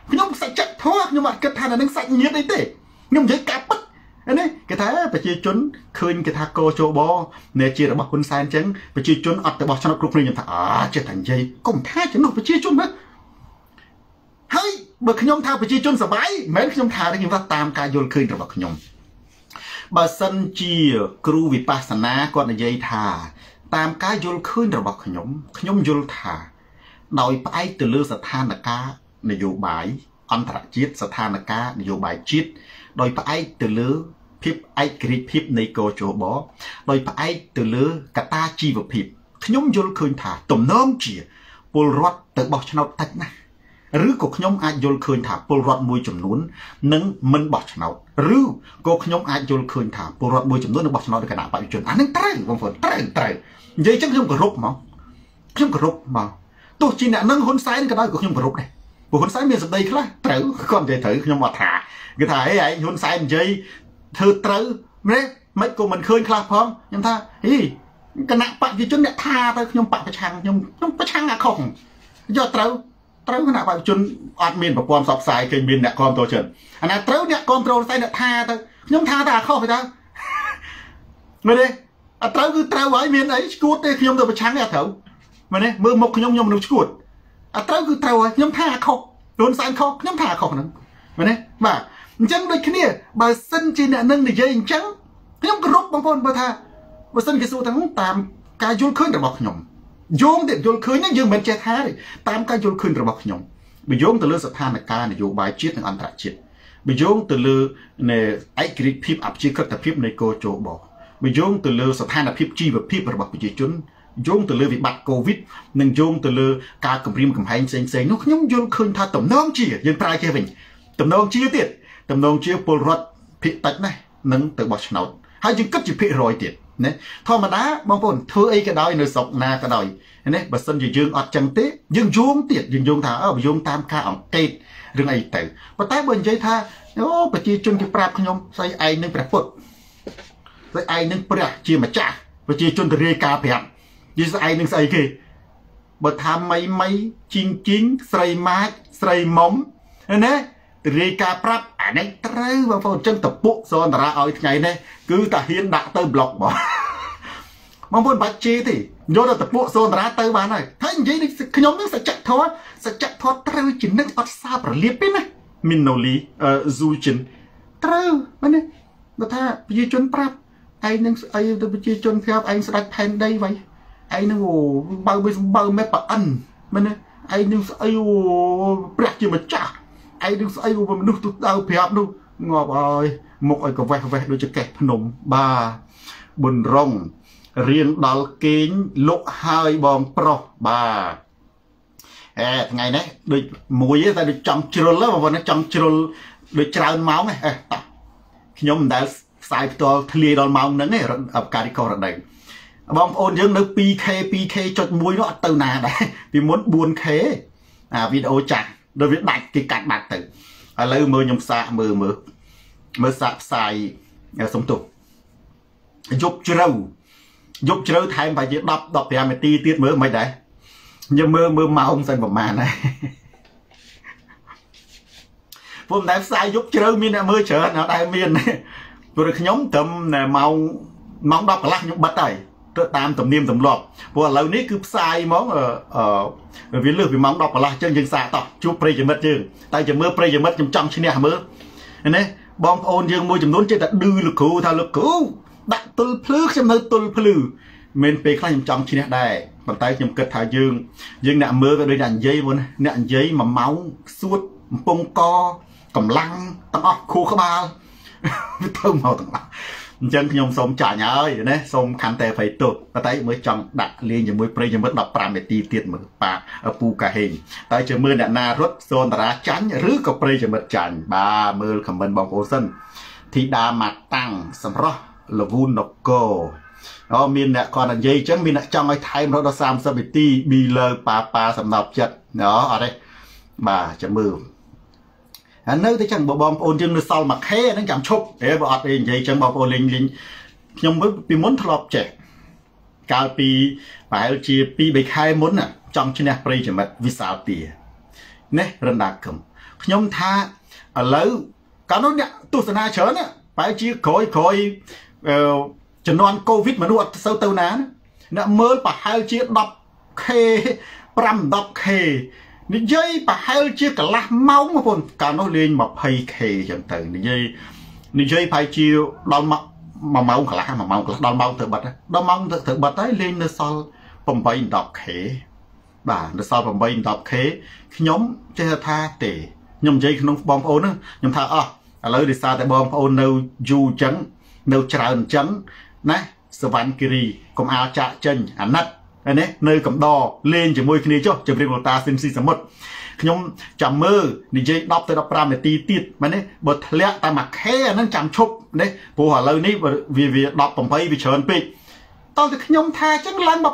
ខ្ញុំសាច់ចាក់ធោះខ្ញុំអត់គិតថានឹងសាច់ញៀនអីទេខ្ញុំនិយាយកាប់ពិតនេះគេថាប្រជាជនឃើញគេថាកោជបនៃជារបស់ហ៊ុនសែនអញ្ចឹងប្រជាជនអត់ទៅបោះឆ្នោតគ្រប់គ្នាខ្ញុំថាអាចេះតែនិយាយកុំថាជំនួសប្រជាជនមើលហើយបើខ្ញុំថាប្រជាជនសប្បាយមិនមែនខ្ញុំថាទេខ្ញុំថាតាមការយល់ឃើញរបស់ខ្ញុំបើសិនជាគ្រូវិបស្សនាគាត់និយាយថាតាមការយល់ឃើញរបស់ខ្ញុំខ្ញុំយល់ថាដោយផ្អែកទៅលើស្ថានភាពនយោបាយអន្តរជាតិស្ថានភាពនយោបាយជាតិដោយផ្អែកទៅលើភាពឯករាជ្យភាពនៃកោជបដោយផ្អែកទៅលើកត្តាជីវភាពខ្ញុំយល់ឃើញថាទំនងជាពលរដ្ឋទៅបោះឆ្នោតតិចណាស់ឬក៏ខ្ញុំអាចយល់ឃើញថាពលរដ្ឋមួយចំនួននឹងមិនបោះឆ្នោតឬក៏ខ្ញុំអាចយល់ឃើញថាពលរដ្ឋមួយចំនួននឹងបោះឆ្នោតដោយគណៈបព្វជិជនអានឹងត្រូវបងប្អូនត្រូវត្រូវនិយាយចឹងខ្ញុំគោរពមកខ្ញុំគោរពមកទោះជាអ្នកនឹងហ៊ុនសែនក៏ដោយក៏ខ្ញុំគោរពដែរព្រោះហ៊ុនសែនមានសម្ដីខ្លះត្រូវគាត់និយាយត្រូវខ្ញុំអត់ថាគេថាអីឯងហ៊ុនសែននិយាយធ្វើត្រូវមែនមិនក៏មិនឃើញខ្លះផងខ្ញុំថាហីគណៈបព្វជិជនអ្នកថាទៅខ្ញុំបកប្រឆាំងខ្ញុំខ្ញុំប្រឆាំងអាខុសយកត្រូវត្រូវគណៈបព្វជិជនអត់មានប្រព័ន្ធផ្សព្វផ្សាយគេមានអ្នកគ្រប់គ្រងច្រើនអាណាត្រូវអ្នកគ្រប់គ្រងតែអ្នកថាទៅខ្ញុំថាតែអាខុសទៅមើលទេអត់ត្រូវគឺត្រូវហើយមានអីឈួតទេខ្ញុំទៅប្រឆាំងអត់ត្រូវមែនទេមើលមុខខ្ញុំខ្ញុំមនុស្សឈួតអត់ត្រូវគឺត្រូវហើយខ្ញុំថាអាខុសហ៊ុនសែនខុសខ្ញុំថាអាខុសហ្នឹងមែនទេបាទអញ្ចឹងដូចគ្នាបើសិនជាអ្នកនឹងនិយាយអញ្ចឹងខ្ញុំគោរពបងប្អូនបើថាបើសិនគេសួរថាតាមការយល់ឃើញរបស់ខ្ញុំយោងទៀតយល់ឃើញហ្នឹងយើងមិនចេះថាទេតាមការយល់ឃើញរបស់ខ្ញុំបើយោងទៅលើស្ថានភាពនយោបាយជាតិនិងអន្តរជាតិបើយោងទៅលើនៃឯករាជ្យភាពអព្យាក្រឹតភាពនៃកោជបបើយោងទៅលើស្ថានភាពជីវភាពរបស់ប្រជាជនយោងទៅលើវិបត្តិកូវីដនិងយោងទៅលើការគម្រាមកំហែងផ្សេងផ្សេងនោះខ្ញុំយល់ឃើញថាតំណងជាយើងប្រើចេះវិញតំណងជាទៀតតំណងជាពលរដ្ឋភាគតិចណាស់នឹងទៅបោះឆ្នោតហើយយើងគិតជាភាគរយទៀតណាធម្មតាបងប្អូនធ្វើអីក៏ដោយនៅស្រុកណាក៏ដោយណាបើសិនជាយើងអត់ចឹងទេយើងយោងទៀតយើងយោងថាអើយោងតាមការអង្កេតរឿងអីទៅប៉ុន្តែបើនិយាយថាអូប្រជាជនគេប្រាប់ខ្ញុំស្អីឯងនឹងព្រះពុទ្ធស្អីឯងនឹងព្រះជាម្ចាស់ប្រជាជនទៅរាយការណ៍ប្រាប់យីស្អីនឹងស្អីគេបើថាមីមីជីងជីងស្រីម៉ាច់ស្រីមុំណារាយការណ៍ប្រាប់អានេះត្រូវបងប្អូនអញ្ចឹងតពុកសនតារាឲ្យថ្ងៃនេះគឺតាហ៊ានដាក់ទៅប្លុកបងបងប្អូនបាច់ជេរទេយកទៅតពុកសនតារាទៅបានហើយហើយនិយាយនេះខ្ញុំនឹងសច្ចធម៌សច្ចធម៌ត្រូវជានិចអត់សាប្រលៀបទេណាមីណូលីអឺស៊ូជិនត្រូវមែនទេបើថាប្រជាជនប្រាប់ឯងនឹងអីទៅប្រជាជនប្រាប់ឯងស្ដាច់ផែនដីໄວឯងនឹងអូបើបើមេប៉អិនមែនទេឯងនឹងស្អីអូព្រះជាម្ចាស់ឯងនឹងស្អីមនុស្សទូទៅប្រាប់នោះងាប់ហើយមុខឲ្យកវេះវេះដូចជាកេះភ្នំបាទប៊ុនរងរៀងដល់គេងលុកហើយបងប្រុសបាទអេថ្ងៃនេះដូចមួយទេតែដូចចង់ជ្រុលបងប្អូនចង់ជ្រុលដូចច្រើនម៉ោងអេតោះខ្ញុំមិនដែលផ្សាយផ្ទាល់ធ្លាយដល់ម៉ោងហ្នឹងទេការរីករដីបងប្អូនយើងនៅ two K two K ចុចone នោះអត់ទៅណាដែរពីមុនfour K អាវីដេអូចាស់ដោយវាដាច់គេកាត់បាត់ទៅឥឡូវមើលខ្ញុំសាកមើលមើលមើលសាកផ្សាយសំទុះយប់ជ្រៅយប់ជ្រៅថែមប្រហែលជាten 15នាទីទៀតមើលមិនដែរខ្ញុំមើលមើលម៉ោងសិនប្រហែលដែរពួកមិនដែលផ្សាយយប់ជ្រៅមានអ្នកមើលច្រើនអត់ដែលមានព្រោះខ្ញុំត្រឹមម៉ោងម៉ោងtenកន្លះខ្ញុំបិទហើយទៅតាមទំនៀមទម្លាប់ព្រោះឥឡូវនេះគឺផ្សាយហ្មងអឺវាលើសពីម៉ោងtenកន្លះអញ្ចឹងយើងសាកតោះជួបប្រិយមិត្តយើងតែជាមើលប្រិយមិត្តខ្ញុំចង់ឈ្នះមើលណាបងប្អូនយើងមួយចំនួនចេះតែឌឺលោកគ្រូថាលោកគ្រូដាក់ទល់ភ្លឺខ្ញុំនៅទល់ភ្លឺមិនពេលខ្លះខ្ញុំចង់ឈ្នះដែរប៉ុន្តែខ្ញុំគិតថាយើងយើងអ្នកមើលក៏ដូចអ្នកនិយាយមុនអ្នកនិយាយមួយម៉ោងសួតកំពង់កកម្លាំងទាំងអស់ខួរក្បាលទៅមកទាំងអស់អញ្ចឹងខ្ញុំសូមចាញ់ហើយណាសូមខន្តីអភ័យទោសប៉ុន្តែមើលចង់ដាក់លេងជាមួយប្រិយមិត្តfifteenនាទីទៀតមើលប៉ាពូកាហេងតែជើមើលអ្នកណារត់សូនតារាចាញ់ឬក៏ប្រិយមិត្តចាញ់បាទមើលខមមិនបងប្អូនសិនធីតាម៉ាតាំងសម្រស់លវូននគរអូមានអ្នកគាត់និយាយអញ្ចឹងមានអ្នកចង់ឲ្យថែមរហូតដល់thirtyនាទីប៊ីលើប៉ាប៉ាសំណប់ចិត្តណ៎អត់ទេបាទចាំមើលអានៅតែចឹងបងប្អូនយើងនៅសល់មួយខែហ្នឹងចាំឈប់ហេបើអត់ទេនិយាយចឹងបងប្អូនលេងលេងខ្ញុំពីមុនធ្លាប់ចេះកាលពីប្រហែលជាtwo threeខែមុនចង់ឈ្នះប្រិយមិត្តវិសាលទានេះរណ្ដាគឹមខ្ញុំថាឥឡូវកាលនោះអ្នកទស្សនាច្រើនបែរជាក្រោយក្រោយជំនាន់កូវីដមនុស្សអត់សូវទៅណាអ្នកមើលប្រហែលជា 10ខេ 5 10ខេ និយាយប្រហែលជាកន្លះម៉ោងបងប្អូនកាលនោះលេង 20 ខេ ចឹងទៅនិយាយនិយាយប្រហែលជាដល់មួយម៉ោងកន្លះមួយម៉ោងកន្លះដល់ម៉ោងទៅបិទដល់ម៉ោងទៅបិទហើយលេងនៅសល់ 8 10ខេ បាទនៅសល់ 8 10ខេ ខ្ញុំចេះថាទេខ្ញុំនិយាយក្នុងបងប្អូនហ្នឹងខ្ញុំថាអោះឥឡូវដោយសារតែបងប្អូននៅយូរចឹងនៅច្រើនចឹងណាសវណ្ណគិរីកុំអាលចាក់ចេញអាណិតនេះនៅកំដរលេងជាមួយគ្នាចុះជម្រាបលោកតាស៊ីនស៊ីសមុទ្រខ្ញុំចាំមើលនិយាយ 10 ទៅ 15 នាទីទៀតមែនទេបើធ្លាក់តែមួយខេអាហ្នឹងចាំឈប់នេះព្រោះឥឡូវនេះវាវា 18 វាច្រើនពេកតោះតែខ្ញុំថាចឹងឡើង 20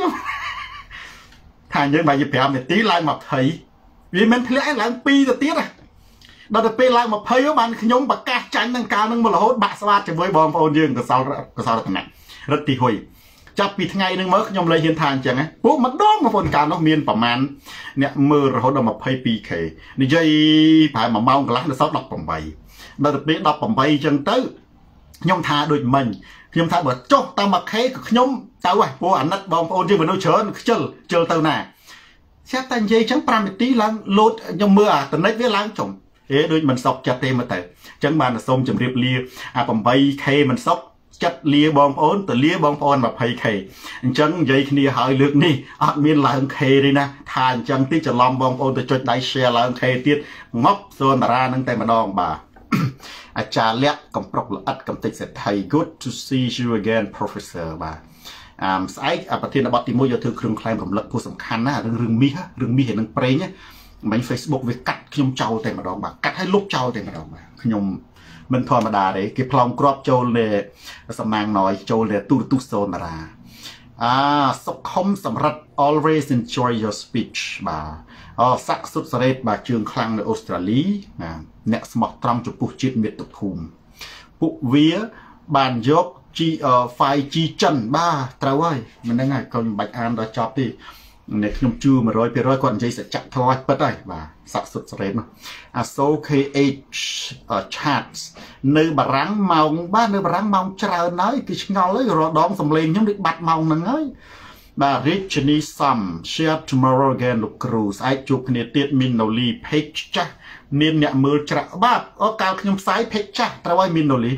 ថាយើងបើនិយាយ 5 នាទីឡើង 20 វាមិនធ្លាក់ឡើង 2 ទៅទៀតណាដល់ទៅពេលឡើង 20 បានខ្ញុំប្រកាសចាញ់នឹងកាលនឹងមករហូតបាក់ស្វាតជាមួយបងប្អូនយើងកសលកសលរតនៈរឹតទីហ៊ុយចាប់ពីថ្ងៃនឹងមកខ្ញុំលែងហ៊ានថាអញ្ចឹងណាព្រោះម្ដងបងប្អូនកាលនោះមានប្រមាណអ្នកមើលរហូតដល់ 22 ខេ និយាយប្រហែល 1 ម៉ោងកន្លះនៅសល់ 18 ដល់ទៅពេល 18 អញ្ចឹងទៅខ្ញុំថាដូចមិញខ្ញុំថាបើចុះតាម 1 ខេ ក៏ខ្ញុំទៅហ៎ព្រោះអាណិតបងប្អូនយើងមនុស្សច្រើនខ្ជិលជិលទៅណាស្រាប់តែនិយាយអញ្ចឹង 5 នាទីឡើងលោតខ្ញុំមើលអាតនិចវាឡើងចុំហេដូចមិនសុខចិត្តទេមើលទៅអញ្ចឹងបានសូមជម្រាបលាអា 8 ខេ មិនសុខចិត្តលាបងប្អូនទៅលាបងប្អូន 20 ខេ អញ្ចឹងនិយាយគ្នាហើយលើកនេះអត់មានឡើងខេទេណាថាអញ្ចឹងទីច្រឡំបងប្អូនទៅចុចដៃ share ឡើងខេទៀតងប់សូនតារានឹងតែម្ដងបាទអាចារ្យលក្ខកំប្រុកល្អិតកំតិចសេដ្ឋី good to see you again professor បាទអមស្អែកប្រធានបទទី 1 យកធ្វើគ្រឿងក្លែងរំលឹកពួកសំខាន់ណារឿងរឿងមាសរឿងមាសនឹងប្រេងមិញ Facebook វាកាត់ខ្ញុំចោលតែម្ដងបាទកាត់ឲ្យលុបចោលតែម្ដងបាទខ្ញុំមិនធម្មតាទេគេផ្លងគ្រាប់ចូលលេសំណាងណយចូលលេទូរទស្សន៍សូនតារាអាសុខុមសម្រិទ្ធ always enjoy your speech បាទអូសាក់សុតសរ៉េតបាទជើងខ្លាំងនៅអូស្ត្រាលីណាអ្នកស្មោះត្រង់ចំពោះជាតិមាតុភូមិពួកវាបានយក five G ចិនបាទត្រូវហើយមិនដឹងហើយកុំបាច់អានដល់ចប់ទេអ្នកខ្ញុំជឿ 100% គាត់និយាយសច្ចធម៌ពិតហើយបាទសាក់សុតសរ៉េតនោះអាសូ ខេ អេច Charts នៅបារាំងម៉ោងបាទនៅបារាំងម៉ោងច្រើនហើយគឺឆ្ងល់ហើយរដងសំឡេងខ្ញុំដូចបាត់ម៉ោងហ្នឹងហើយបាទ Richie Sam share tomorrow again លោកគ្រូស្អែកជួបគ្នាទៀតមីនណូលី page ចាស់មានអ្នកមើលច្រាក់បាទអូកាលខ្ញុំផ្សាយ page ចាស់ត្រូវឲ្យមីនណូលី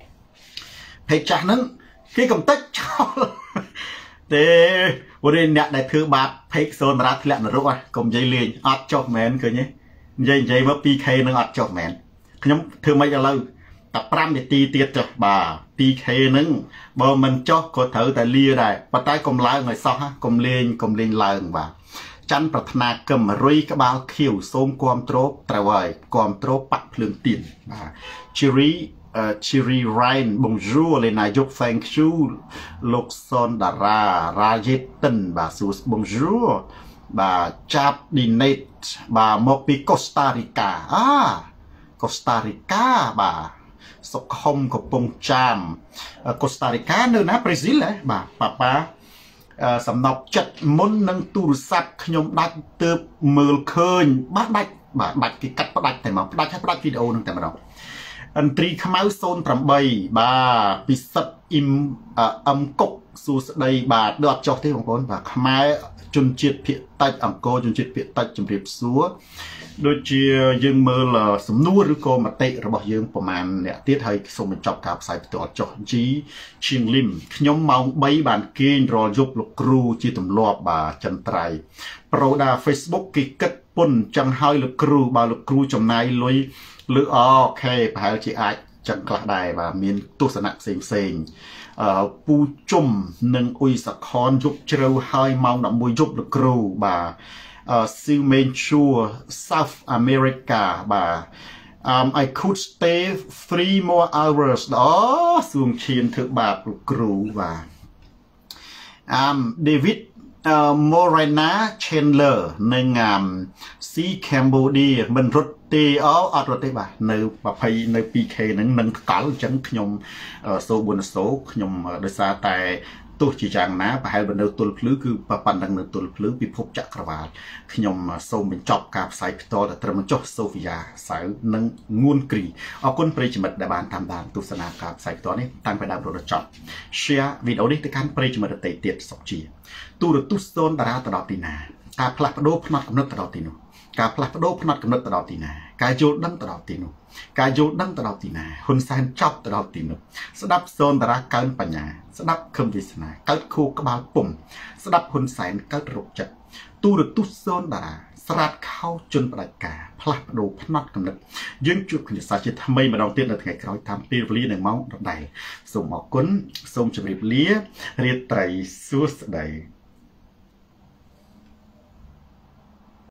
page ចាស់ហ្នឹងគេកំតិចចោលទេព្រោះអ្នកដែលធ្វើបាប page សូនតារាធ្លាក់នរកកុំនិយាយលេងអត់ចុះមែនឃើញទេនិយាយនិយាយមក 2 ខេ នឹងអត់ចុះមែនខ្ញុំធ្វើមិនឥឡូវតែ 5 នាទីទៀតចុះបាទ 2 ខេ នឹងបើមិនចុះក៏ត្រូវតែលាដែរប៉ុន្តែកុំឡើងឲ្យសោះកុំលេងកុំលេងឡើងបាទច័ន្ទប្រាថ្នាកឹមរុយក្បាលខៀវសូមគាំទ្រត្រូវហើយគាំទ្របាក់ភ្លើងទៀនបាទ Cherry Cherry Ryan bonjour លេណាយុក thank you លោកសុនតារារាយេតិនបាទសួស្ដី bonjour បាទចាប់ Dinate បាទមកពីកូស្តារីកាអាកូស្តារីកាបាទសុខុមកំពង់ចាមកូស្តារីកានៅណាប្រេស៊ីលហ៎បាទប៉ាប៉ាសំណប់ចិត្តមុននឹងទូរស័ព្ទខ្ញុំដាច់ទើបមើលឃើញបាទដាច់បាទដាច់គេកាត់ផ្ដាច់តែមកផ្ដាច់ហើយផ្ដាច់វីដេអូនឹងតែម្ដងអន្ត្រីខ្មៅ ศูนย์แปด បាទពិសិដ្ឋអ៊ីមអឹមគុកសួស្ដីបាទដូចអត់ចុះទេបងប្អូនបាទខ្មែរជនជាតិភាគតិចអង្គរជនជាតិភាគតិចជំរាបសួរដូចជាយើងមើលសំណួរឬក៏មតិរបស់យើងប្រហែលអ្នកទៀតហើយសូមបញ្ចប់ការផ្សាយផ្ទាល់ចុះជីឈៀងលឹមខ្ញុំម៉ោង 3 បានគេងរាល់យប់លោកគ្រូជាទម្លាប់បាទចន្ទ្រៃប្រូដា Facebook គេគិតពុនចឹងហើយលោកគ្រូបើលោកគ្រូចំណាយលុយលើអូខេប្រហែលជាអាចចឹងខ្លះដែរបាទមានទស្សនៈផ្សេងផ្សេងអឺពូជុំនិងអ៊ុយសខនយប់ជ្រៅហើយម៉ោង 11 យប់លោកគ្រូបាទអឺ Simenchua South America បាទ um I could stay three more hours អូសួងឈានធ្វើបាបលោកគ្រូបាទ um David Morena Chandler និង um C Cambodia មិនរត់ទេអូអត់រត់ទេបាទនៅ20នៅ 2 ខេ ហ្នឹងនឹងកលអញ្ចឹងខ្ញុំសូប៊ុនសូខ្ញុំដោយសារតែទោះជាយ៉ាងណាប្រហែលបើនៅទល់ភ្លឺគឺប៉ុណ្ណឹងនៅទល់ភ្លឺពិភពចក្រវាឡខ្ញុំសូមបញ្ចប់ការផ្សាយផ្ទាល់ត្រឹមចុះសូហ្វីយ៉ាសៅនិងងួនគ្រីអរគុណប្រិយមិត្តដែលបានតាមដានទស្សនាការផ្សាយផ្ទាល់នេះតាំងពីដើមរហូតដល់ចប់ share វីដេអូនេះទៅកាន់ប្រិយមិត្តដទៃទៀតសុខជាទូរទស្សន៍សូនតារាទៅដល់ទីណាការផ្លាស់ប្ដូរផ្នត់កំណត់ទៅដល់ទីនោះការផ្លាស់ប្ដូរផ្នត់កំណត់ទៅដល់ទីណាការយល់ដឹងទៅដល់ទីនោះការយល់ដឹងទៅដល់ទីណាហ៊ុនសែនចប់ទៅដល់ទីនោះស្ដាប់សូនតារាកើនបញ្ញាស្ដាប់ខឹមវាសនាកើតខួរក្បាលពុំស្ដាប់ហ៊ុនសែនកើតរោគចិត្តទូរទស្សន៍សូនតារាស្រាតខោជន់ផ្ដាច់ការផ្លាស់ប្ដូរផ្នត់កំណត់យើងជួបគ្នាសាជាថ្មីម្ដងទៀតនៅថ្ងៃក្រោយតាមពេលវេលានិងម៉ោងដដែលសូមអរគុណសូមជម្រាបលារាត្រីសួស្ដី